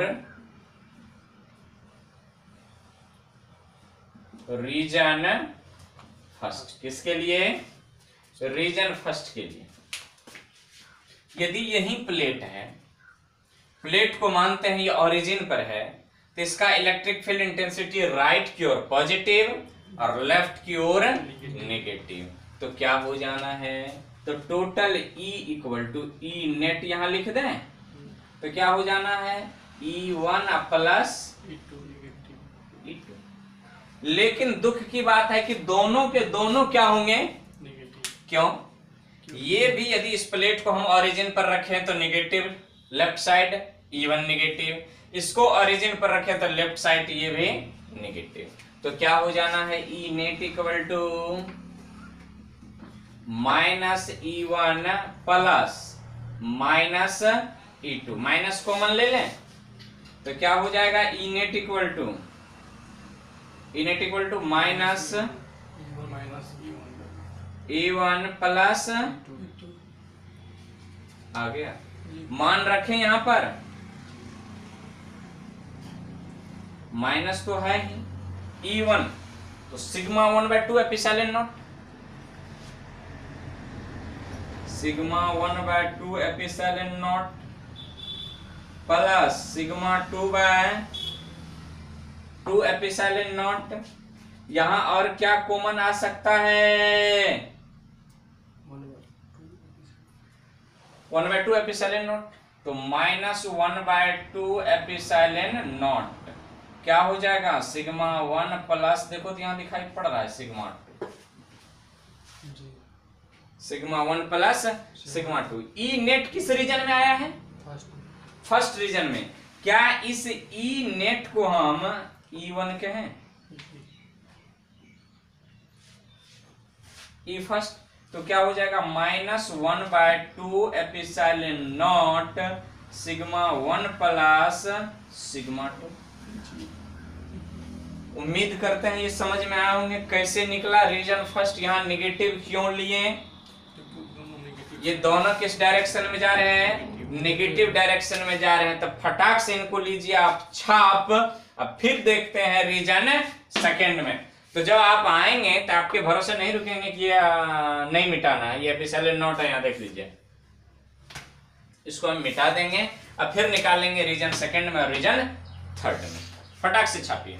रीजन फर्स्ट, किसके लिए, रीजन फर्स्ट के लिए। यदि यही प्लेट है, प्लेट को मानते हैं ये ओरिजिन पर है, तो इसका इलेक्ट्रिक फील्ड इंटेंसिटी राइट की ओर पॉजिटिव और लेफ्ट की ओर नेगेटिव। तो क्या हो जाना है, तो total E equal to E net यहां लिख दें, तो क्या हो जाना है E one plus E two. लेकिन दुख की बात है कि दोनों के दोनों क्या होंगे, नेगेटिव। क्यों, ये भी यदि इस प्लेट को हम ओरिजिन पर रखें तो negative left side E one negative, इसको ओरिजिन पर रखें तो लेफ्ट साइड ये भी नेगेटिव। तो क्या हो जाना है E net equal to minus E one plus minus E two, minus common ले लें तो क्या हो जाएगा E net equal to E net equal to minus E one plus आ गया। मान रखें यहां पर माइनस तो है ही, ई वन तो sigma one by two epsilon naught, sigma one by two epsilon naught plus sigma two by two epsilon naught. यहां और क्या कॉमन आ सकता है, one by two epsilon naught, तो minus one by two epsilon naught क्या हो जाएगा, सिग्मा वन प्लस, देखो तो यहां दिखाई पड़ रहा है sigma two, sigma one plus sigma two. E net किस रीजन में आया है, फर्स्ट रीजन में। क्या इस ई नेट को हम ई वन कहें, ई फर्स्ट, तो क्या हो जाएगा minus one by two epsilon naught sigma one plus sigma two. उम्मीद करते हैं ये समझ में आए होंगे कैसे निकला रीजन फर्स्ट। यहाँ निगेटिव क्यों लिए, ये दोनों किस डायरेक्शन में जा रहे हैं, नेगेटिव डायरेक्शन में जा रहे हैं, तब फटाक से इनको लीजिए आप छाप। अब फिर देखते हैं रीजन सेकंड में। तो जब आप आएंगे तो आपके भरोसे नहीं रुकेंगे कि ये नहीं मिटाना है, ये एपिसिलॉन नॉट है, यहाँ देख लीजिए, इसको हम मिटा देंगे। अब फिर निकालेंगे रीजन सेकंड में और रीजन थर्ड में। फटाक से छापिए।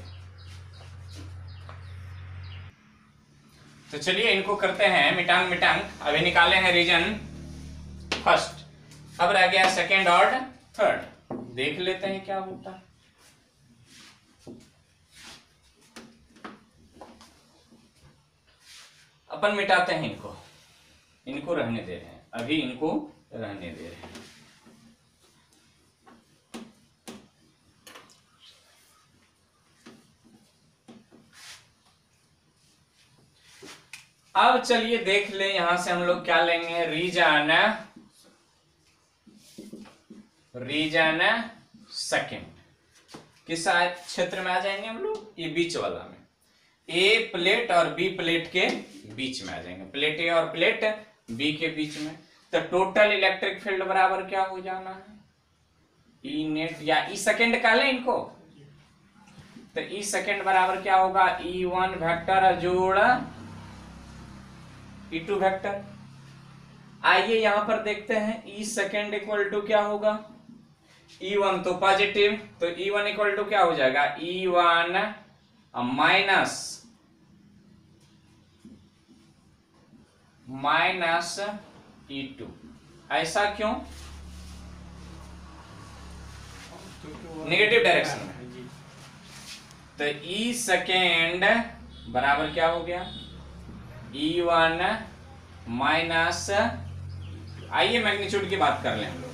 तो चलिए इनको करते हैं मिटांग मिटांग। अभी निकाले हैं रीजन फर्स्ट, अब रह गया सेकंड और थर्ड। देख लेते हैं क्या होता है। अपन मिटाते हैं इनको, इनको रहने दे रहे हैं, अभी इनको रहने दे रहे हैं। अब चलिए देख ले, यहां से हम लोग क्या लेंगे, रीजन रीजन सेकंड। किस क्षेत्र में आ जाएंगे हम लोग, ये बीच वाला में, ए प्लेट और बी प्लेट के बीच में आ जाएंगे, प्लेट ए और प्लेट बी के बीच में। तो टोटल इलेक्ट्रिक फील्ड बराबर क्या हो जाना है, ई नेट या ई सेकंड का ले इनको, तो ई सेकंड बराबर क्या होगा, ई वन वेक्टर जोड़ ई टू वेक्टर। आइए यहां पर देखते हैं, ई सेकंड इक्वल टू क्या होगा, ई वन तो पॉजिटिव, तो ई वन इक्वल टू क्या हो जाएगा, E one minus minus E two. ऐसा क्यों, नेगेटिव डायरेक्शन में। तो ई सेकेंड बराबर क्या हो गया, ई वन माइनस, आइए मैग्नीट्यूड की बात कर लें हम लोग।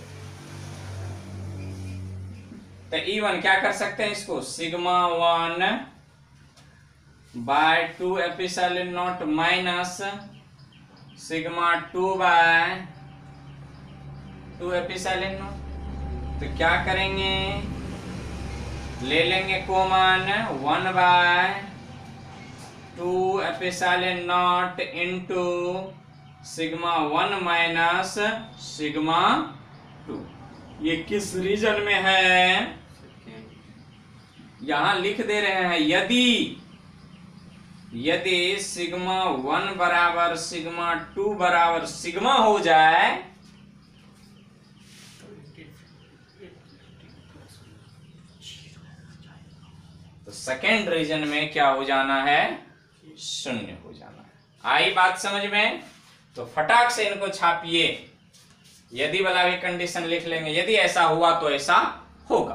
तो ई वन क्या कर सकते हैं इसको, sigma one by two epsilon naught minus sigma two by two epsilon naught. तो क्या करेंगे, ले लेंगे common one by two epsilon naught into sigma one minus sigma two. ये किस रीजन में है, यहां लिख दे रहे हैं, यदि यदि सिग्मा वन बराबर सिग्मा टू बराबर सिग्मा हो जाए तो सेकेंड रीजन में क्या हो जाना है, शून्य हो जाना है। आई बात समझ में, तो फटाक से इनको छापिए, यदि वाला भी कंडीशन लिख लेंगे, यदि ऐसा हुआ तो ऐसा होगा।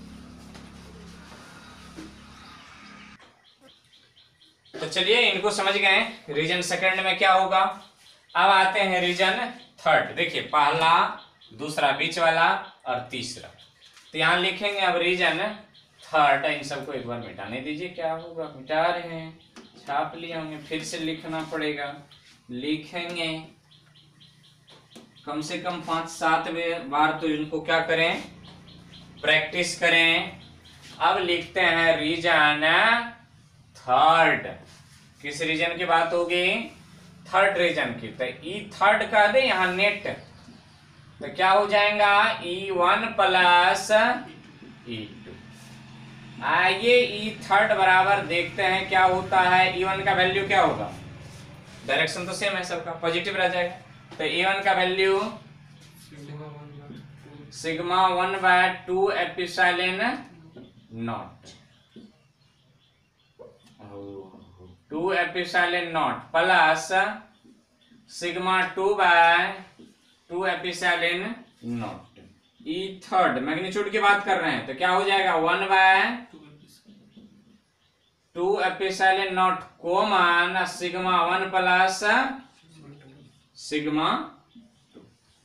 तो चलिए इनको समझ गए, रीजन सेकंड में क्या होगा। अब आते हैं रीजन थर्ड। देखिए पहला, दूसरा बीच वाला और तीसरा। तो यहां लिखेंगे अब रीजन थर्ड। इन सबको एक बार मिटाने दीजिए, क्या होगा, मिटा रहे हैं, छाप लिए होंगे, फिर से लिखना पड़ेगा। लिखेंगे कम से कम पांच सात बार, तो इनको क्या करें, प्रैक्टिस करें। अब लिखते हैं रीजन थर्ड। किस रीजन की बात होगी, थर्ड रीजन की। तो ई थर्ड का दे यहां नेट, तो क्या हो जाएगा, E one plus E two. आइए ई थर्ड बराबर देखते हैं क्या होता है। ई वन का वैल्यू क्या होगा, डायरेक्शन तो सेम है सबका, पॉजिटिव रह जाएगा। तो ई वन का value sigma one by two epsilon naught, two epsilon naught plus sigma two by two epsilon naught. E third magnitude की बात कर रहे हैं तो क्या हो जाएगा, one by two epsilon naught common sigma one plus sigma two.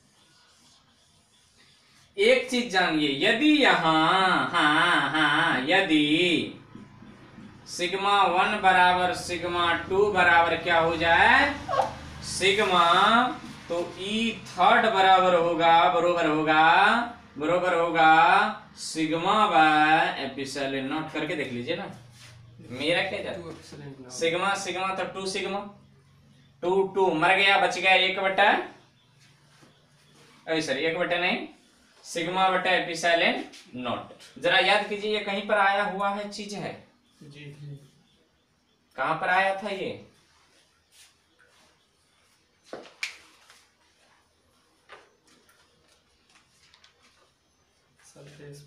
एक चीज जानिए, यदि यहां हाँ हाँ यदि सिग्मा वन बराबर सिग्मा टू बराबर क्या हो जाए सिग्मा, तो ई थर्ड बराबर होगा बरोबर होगा बरोबर होगा सिग्मा बाय एपिसिलॉन नॉट। करके देख लीजिए ना, मेरा क्या जाता, सिग्मा सिग्मा तो टू सिग्मा, टू टू मर गया, बच गया एक बटा, अरे सॉरी एक बटा नहीं, सिग्मा बटा एपिसिलॉन नॉट। जरा याद कीजिए ये कहीं पर आया हुआ है चीज है जी, कहां पर आया था ये, सरफेस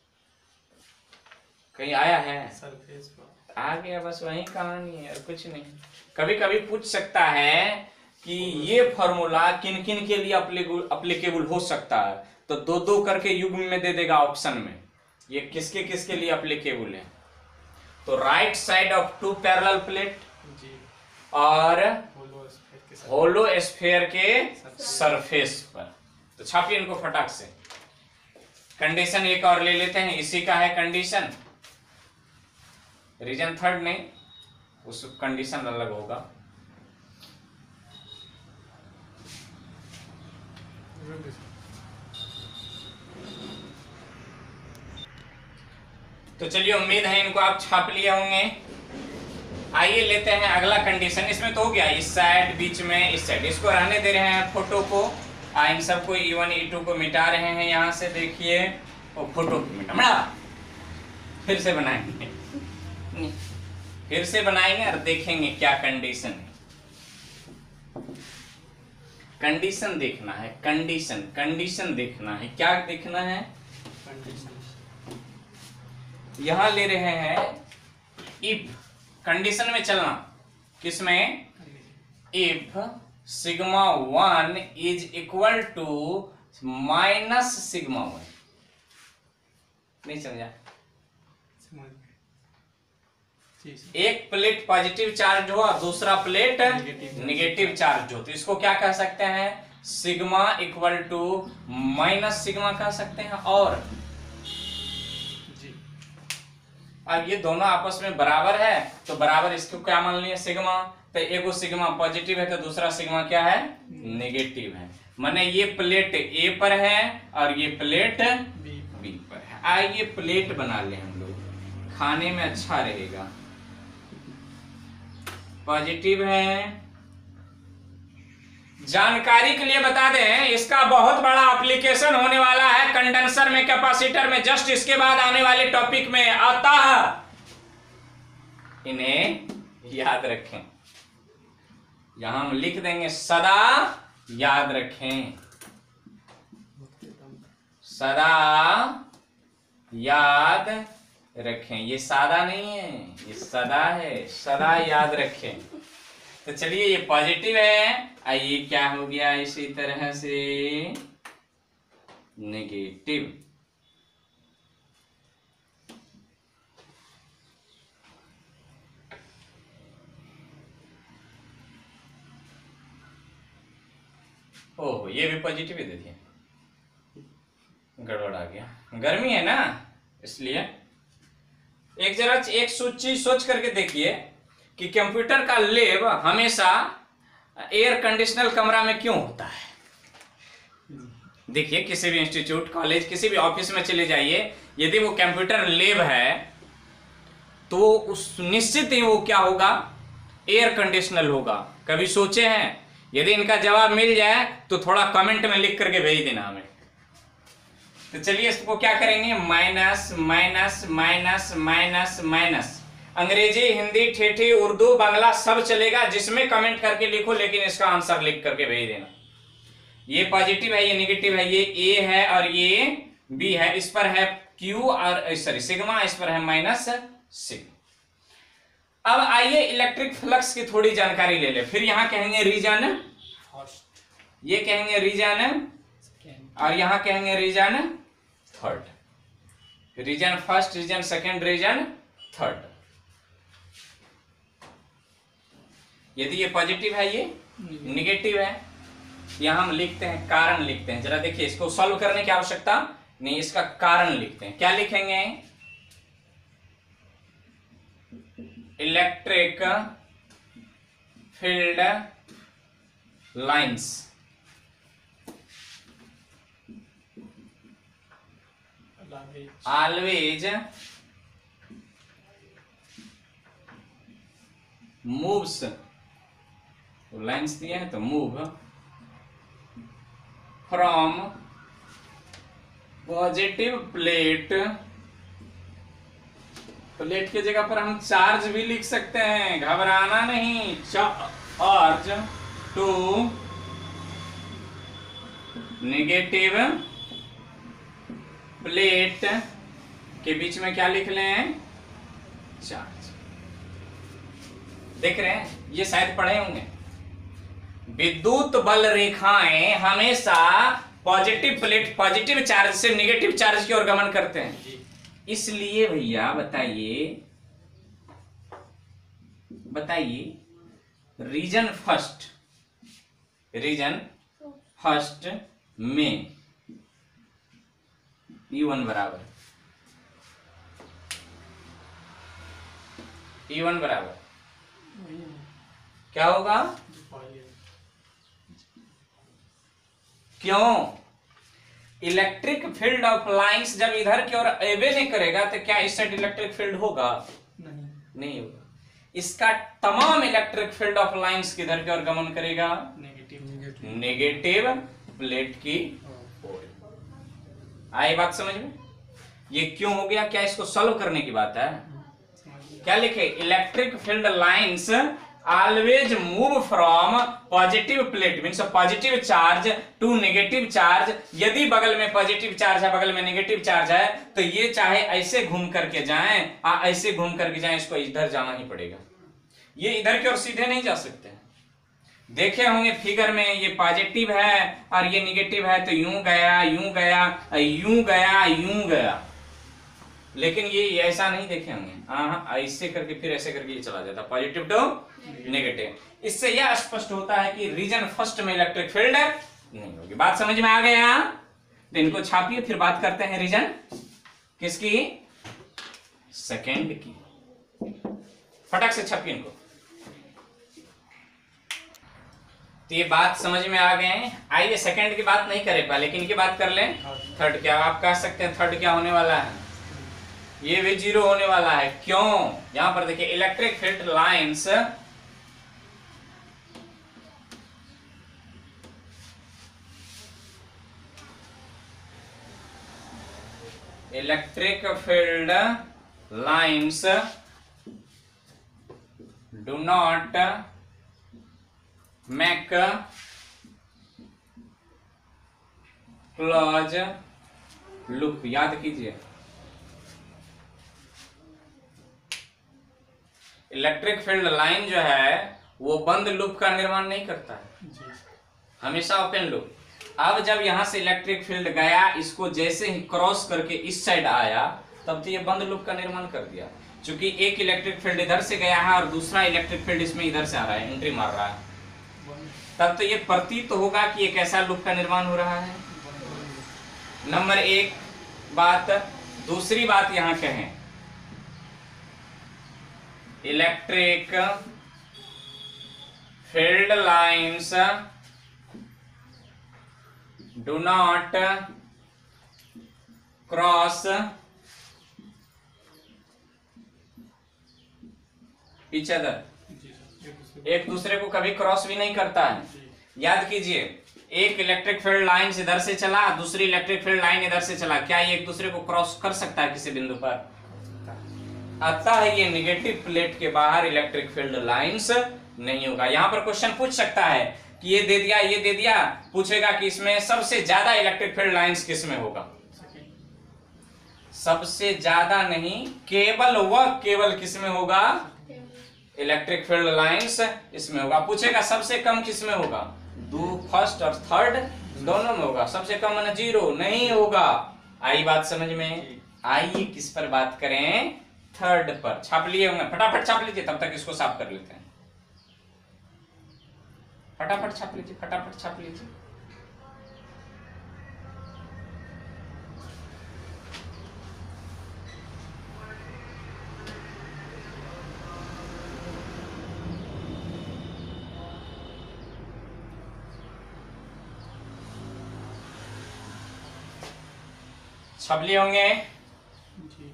कहीं आया है, सरफेस पर आ गया, बस वही कहानी है और कुछ नहीं। कभी कभी पूछ सकता है कि ये फॉर्मूला किन किन के लिए अप्लीकेबल हो सकता है, तो दो दो करके युग्म में दे देगा ऑप्शन में, ये किसके किसके लिए अप्लीकेबल है। तो right side of two parallel plate और होलो स्फीयर के सरफेस पर। तो छापिए इनको फटाक से। कंडीशन एक और ले लेते हैं, इसी का है कंडीशन, रीजन थर्ड नहीं, उस कंडीशन अलग होगा। तो चलिए उम्मीद है इनको आप छाप लिए होंगे। आइए लेते हैं अगला कंडीशन। इसमें तो हो गया इस साइड बीच में, इस साइड इसको रहने दे रहे हैं फोटो को, आ इन सबको ई वन ई टू को मिटा रहे हैं यहाँ से। देखिए वो फोटो मिटा, फिर से बनाएंगे फिर से बनाएंगे और देखेंगे क्या कंडीशन है। कंडीशन देखना है, कंडीशन कंडीशन देखना है, क्या देखना है, यहां ले रहे हैं इफ, कंडीशन में चलना, किसमें, if sigma one is equal to minus sigma one. नहीं समझा, एक प्लेट पॉजिटिव चार्ज हो और दूसरा प्लेट निगेटिव चार्ज हो, तो इसको क्या कह सकते हैं, sigma equal to minus sigma कह सकते हैं। और अब ये दोनों आपस में बराबर है तो बराबर इसको क्या मान लिया, सिग्मा। तो एगो सिग्मा पॉजिटिव है तो दूसरा सिग्मा क्या है, नेगेटिव है। माने ये प्लेट ए पर है और ये प्लेट बी पर है। आइए प्लेट बना ले हम लोग, खाने में अच्छा रहेगा। पॉजिटिव है, जानकारी के लिए बता दें इसका बहुत बड़ा एप्लीकेशन होने वाला है कंडेंसर में, कैपेसिटर में, जस्ट इसके बाद आने वाले टॉपिक में। अतः इन्हें याद रखें, यहां हम लिख देंगे सदा याद रखें, सदा याद रखें। ये सादा नहीं है, ये सदा है, सदा याद रखें। तो चलिए ये पॉजिटिव है, आइए क्या हो गया इसी तरह से नेगेटिव। ओह ये भी पॉजिटिव ही दे दिया, गड़बड़ आ गया, गर्मी है ना इसलिए। एक जरा एक चीज सोच करके देखिए कि कंप्यूटर का लैब हमेशा एयर कंडीशनल कमरा में क्यों होता है। देखिए किसी भी इंस्टीट्यूट, कॉलेज, किसी भी ऑफिस में चले जाइए, यदि वो कंप्यूटर लैब है तो उस निश्चित ही वो क्या होगा, एयर कंडीशनल होगा। कभी सोचे हैं? यदि इनका जवाब मिल जाए तो थोड़ा कमेंट में लिख करके भेज देना हमें। तो चलिए इसको क्या करेंगे, minus minus minus minus minus. Angrezi, Hindi, ठेठी, उर्दू, बांग्ला सब चलेगा, जिसमें कमेंट करके लिखो, लेकिन इसका आंसर लिख करके भेज देना। ये पॉजिटिव है, ये नेगेटिव है, ये ए है और ये बी है, इस पर है क्यू और सॉरी सिग्मा, इस पर है माइनस सिग्मा। अब आइए इलेक्ट्रिक फ्लक्स की थोड़ी जानकारी ले ले। फिर यहां कहेंगे रीजन, ये कहेंगे रीजन और यहां कहेंगे region third. Region first, region second, region third. यदि ये पॉजिटिव है, ये निगेटिव है, यहां हम लिखते हैं कारण लिखते हैं। जरा देखिए, इसको सॉल्व करने की आवश्यकता नहीं, इसका कारण लिखते हैं। क्या लिखेंगे, electric field lines always moves, lines दिया है तो move from positive plate, plate की जगह पर हम चार्ज भी लिख सकते हैं, घबराना नहीं, चार्ज टू नेगेटिव प्लेट के बीच में क्या लिख लें, चार्ज। देख रहे हैं, ये शायद पढ़े होंगे। विद्युत बल रेखाएं हमेशा पॉजिटिव प्लेट, पॉजिटिव चार्ज से नेगेटिव चार्ज की ओर गमन करते हैं। इसलिए भैया बताइए बताइए रीजन फर्स्ट, रीजन फर्स्ट में ई वन बराबर ई वन बराबर क्या होगा, क्यों, इलेक्ट्रिक फील्ड ऑफ लाइंस जब इधर की ओर एवे नहीं करेगा तो क्या इस साइड इलेक्ट्रिक फील्ड होगा, नहीं नहीं होगा। इसका तमाम इलेक्ट्रिक फील्ड ऑफ लाइंस किधर की ओर गमन करेगा, नेगेटिव नेगेटिव प्लेट की ओर। आई बात समझ में, ये क्यों हो गया, क्या इसको सॉल्व करने की बात है। क्या लिखे, electric field lines always move from positive plate means positive charge to negative charge। यदि बगल में पॉजिटिव चार्ज है, बगल में नेगेटिव चार्ज है, तो ये चाहे ऐसे घूम करके जाएं या ऐसे घूम करके जाएं, इसको इधर जाना ही पड़ेगा। ये इधर की ओर सीधे नहीं जा सकते। देखे होंगे फिगर में, ये पॉजिटिव है और ये नेगेटिव है, तो यूं गया यूं गया यूं गया यूं गया, लेकिन ये ऐसा नहीं देखे होंगे। हाँ, ऐसे करके फिर ऐसे करके ये चला जाता, पॉजिटिव टू नेगेटिव। इससे यह स्पष्ट होता है कि रीजन फर्स्ट में इलेक्ट्रिक फील्ड नहीं होगी। बात समझ में आ गया, तो इनको छापिए, फिर बात करते हैं रीजन किसकी, सेकंड की। फटक से छापिए इनको। तो ये बात समझ में आ गए। आइए सेकंड की बात नहीं करे पा, लेकिन इनकी बात कर लें, थर्ड। क्या आप कह सकते हैं थर्ड क्या होने वाला है, ये भी जीरो होने वाला है। क्यों, यहां पर देखिए electric field lines electric field lines do not make close loop. याद कीजिए, इलेक्ट्रिक फील्ड लाइन जो है वो बंद लूप का निर्माण नहीं करता है, हमेशा ओपन लूप। अब जब यहां से इलेक्ट्रिक फील्ड गया, इसको जैसे ही क्रॉस करके इस साइड आया, तब तो ये बंद लूप का निर्माण कर दिया। क्योंकि एक इलेक्ट्रिक फील्ड इधर से गया है और दूसरा इलेक्ट्रिक फील्ड इसमें इधर से आ रहा है, एंट्री मार रहा है, तब तो ये प्रतीत तो होगा कि एक ऐसा लूप का निर्माण हो रहा है। नंबर एक बात। दूसरी बात यहां कहें, electric field lines do not cross each other, एक दूसरे को कभी क्रॉस भी नहीं करता है। याद कीजिए, एक इलेक्ट्रिक फील्ड लाइन इधर से चला, दूसरी इलेक्ट्रिक फील्ड लाइन इधर से चला, क्या ये एक दूसरे को क्रॉस कर सकता है किसी बिंदु पर? अतः ये नेगेटिव प्लेट के बाहर इलेक्ट्रिक फील्ड लाइंस नहीं होगा। यहां पर क्वेश्चन पूछ सकता है कि ये दे दिया, ये दे दिया, पूछेगा कि इसमें सबसे ज्यादा इलेक्ट्रिक फील्ड लाइंस किस में होगा? सबसे ज्यादा नहीं, केवल वह केवल किस में होगा? इलेक्ट्रिक फील्ड लाइंस इसमें होगा। पूछेगा सबसे कम किस में होगा? दो फर्स्ट और थर्ड दोनों में होगा। सबसे कम ना जीरो नहीं होगा। आई बात समझ में? आइए किस पर बात करें? थर्ड पर। छाप लिए होंगे, फटाफट छाप लीजिए, तब तक इसको साफ कर लेते हैं। फटाफट छाप लीजिए, फटाफट छाप लीजिए। छाप लिए होंगे जी।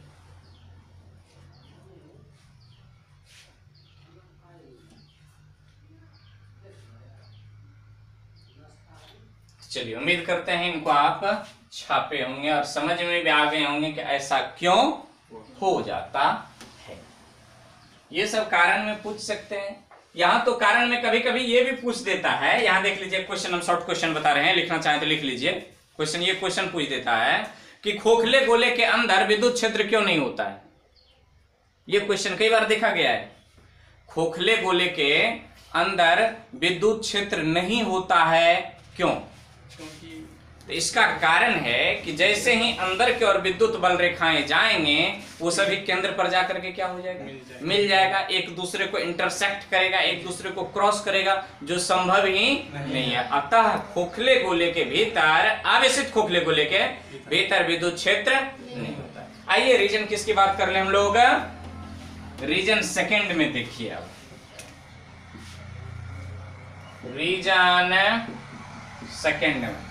चलिए, उम्मीद करते हैं इनको आप छापे होंगे और समझ में भी आ गए होंगे कि ऐसा क्यों हो जाता है। ये सब कारण में पूछ सकते हैं। यहां तो कारण में कभी कभी ये भी पूछ देता है। यहां देख लीजिए क्वेश्चन, हम शॉर्ट क्वेश्चन बता रहे हैं, लिखना चाहें तो लिख लीजिए क्वेश्चन। ये क्वेश्चन पूछ देता है कि खोखले गोले के अंदर विद्युत क्षेत्र क्यों नहीं होता है। ये क्वेश्चन कई बार देखा गया है। खोखले गोले के अंदर विद्युत क्षेत्र नहीं होता है, क्यों? तो इसका कारण है कि जैसे ही अंदर की ओर विद्युत बल रेखाएं जाएंगे, वो सभी केंद्र पर जाकर के क्या हो जाएगा? मिल जाएगा, मिल जाएगा। एक दूसरे को इंटरसेक्ट करेगा, एक दूसरे को क्रॉस करेगा, जो संभव ही नहीं, नहीं है। अतः खोखले गोले के भीतर, आवेशित खोखले गोले के भीतर विद्युत क्षेत्र नहीं होता। आइए रीजन किसकी बात कर ले हम लोग? रीजन सेकेंड में देखिए। अब रीजन सेकेंड में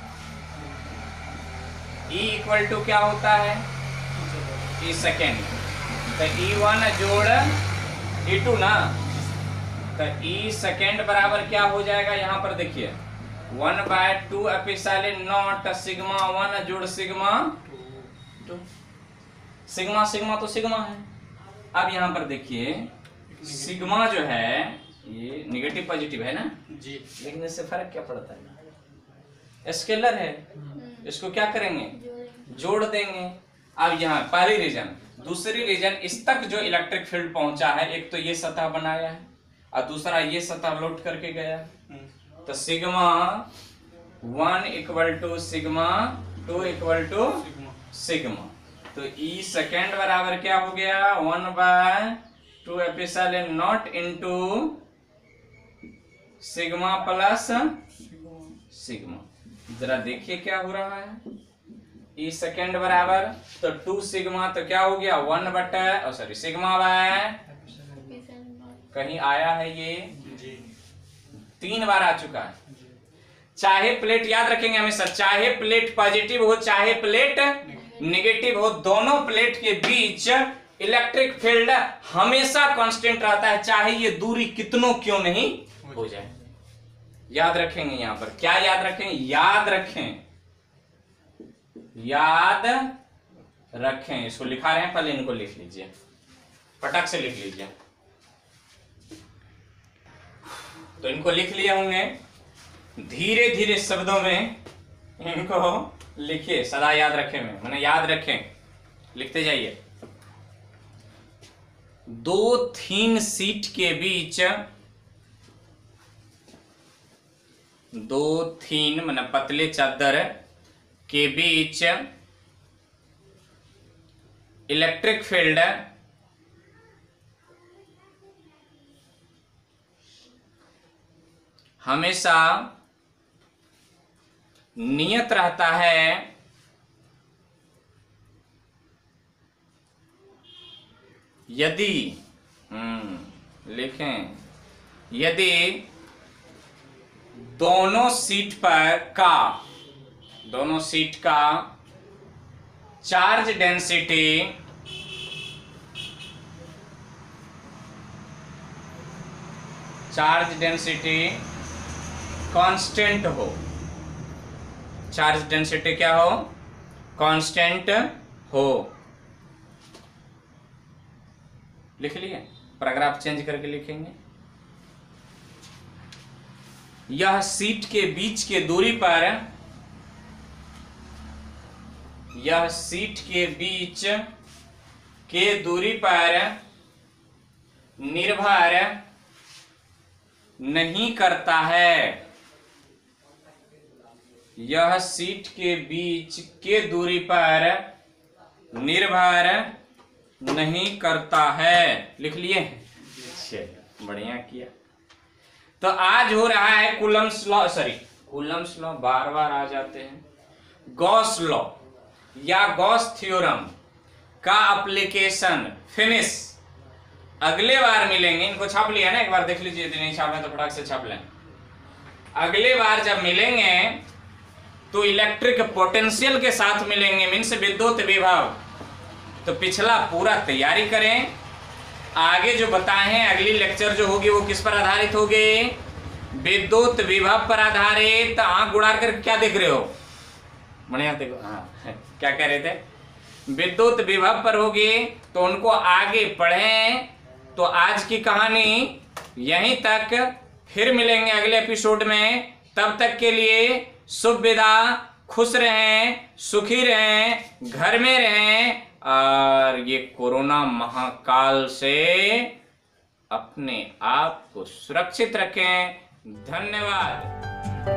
E इक्वल टू क्या होता है? E second. तो E वन जोड़ E टू ना, तो E सेकेंड बराबर क्या हो जाएगा? यहां पर देखिए one by two epsilon naught sigma one जोड़ सिग्मा टू। सिग्मा सिग्मा तो सिग्मा है। अब यहां पर देखिए सिग्मा जो है ये नेगेटिव पॉजिटिव है ना जी, लेकिन इससे फर्क क्या पड़ता है? स्केलर है, इसको क्या करेंगे? जोड़ देंगे। अब यहाँ पहली रीजन, दूसरी रीजन, इस तक जो इलेक्ट्रिक फील्ड पहुंचा है, एक तो ये सतह बनाया है और दूसरा ये सतह लौट करके गया। तो sigma one equal to sigma two equal to sigma. तो ई सेकेंड बराबर क्या हो गया? One by two epsilon naught into sigma plus sigma. जरा देखिए क्या हो रहा है। ई सेकेंड बराबर तो टू सिग्मा, तो क्या हो गया? वन बटा सॉरी सिग्मा बाय, कहीं आया है ये जी, तीन बार आ चुका है। चाहे प्लेट, याद रखेंगे हमेशा, चाहे प्लेट पॉजिटिव हो चाहे प्लेट नेगेटिव हो, दोनों प्लेट के बीच इलेक्ट्रिक फील्ड हमेशा कांस्टेंट रहता है, चाहे ये दूरी कितनों क्यों नहीं हो जाए। याद रखेंगे। यहां पर क्या याद रखेंगे? याद रखें, याद रखें। इसको लिखा रहे हैं, पहले इनको लिख लीजिए, फटाक से लिख लीजिए। तो इनको लिख लिए होंगे, धीरे धीरे शब्दों में इनको लिखिए, सदा याद रखें में मैंने याद रखें, लिखते जाइए। दो थीन सीट के बीच, दो थीन माने पतले चादर के बीच इलेक्ट्रिक फील्ड हमेशा नियत रहता है यदि, हम्म लिखें, यदि दोनों सीट पर का दोनों सीट का charge density charge density constant हो। चार्ज डेंसिटी क्या हो, कांस्टेंट हो। लिख लिए, पैराग्राफ चेंज करके लिखेंगे। यह सीट के बीच के दूरी पर यह सीट के बीच के दूरी पर निर्भर नहीं करता है। यह सीट के बीच के दूरी पर निर्भर नहीं करता है। लिख लिए, चलिए बढ़िया किया। तो आज हो रहा है Coulomb's law, sorry Coulomb's law बार बार आ जाते हैं, गॉस लॉ या गॉस थ्योरम का एप्लीकेशन फिनिश। अगले बार मिलेंगे, इनको छाप लिया ना, एक बार देख लीजिए, यदि नहीं छापे तो फटाक से छाप लें। अगले बार जब मिलेंगे तो इलेक्ट्रिक पोटेंशियल के साथ मिलेंगे, मीन्स विद्युत विभव। तो पिछला पूरा तैयारी करें, आगे जो बताए हैं अगली लेक्चर जो होगी वो किस पर आधारित होगी, विद्युत विभव पर आधारित। आंख गुड़ा कर क्या देख रहे हो, बढ़िया देखो, हाँ क्या कह रहे थे, विद्युत विभव पर होगी, तो उनको आगे पढ़ें। तो आज की कहानी यहीं तक, फिर मिलेंगे अगले एपिसोड में। तब तक के लिए शुभ विदा, खुश रहें, सुखी रहें, घर में रहें और ये कोरोना महाकाल से अपने आप को सुरक्षित रखें। धन्यवाद।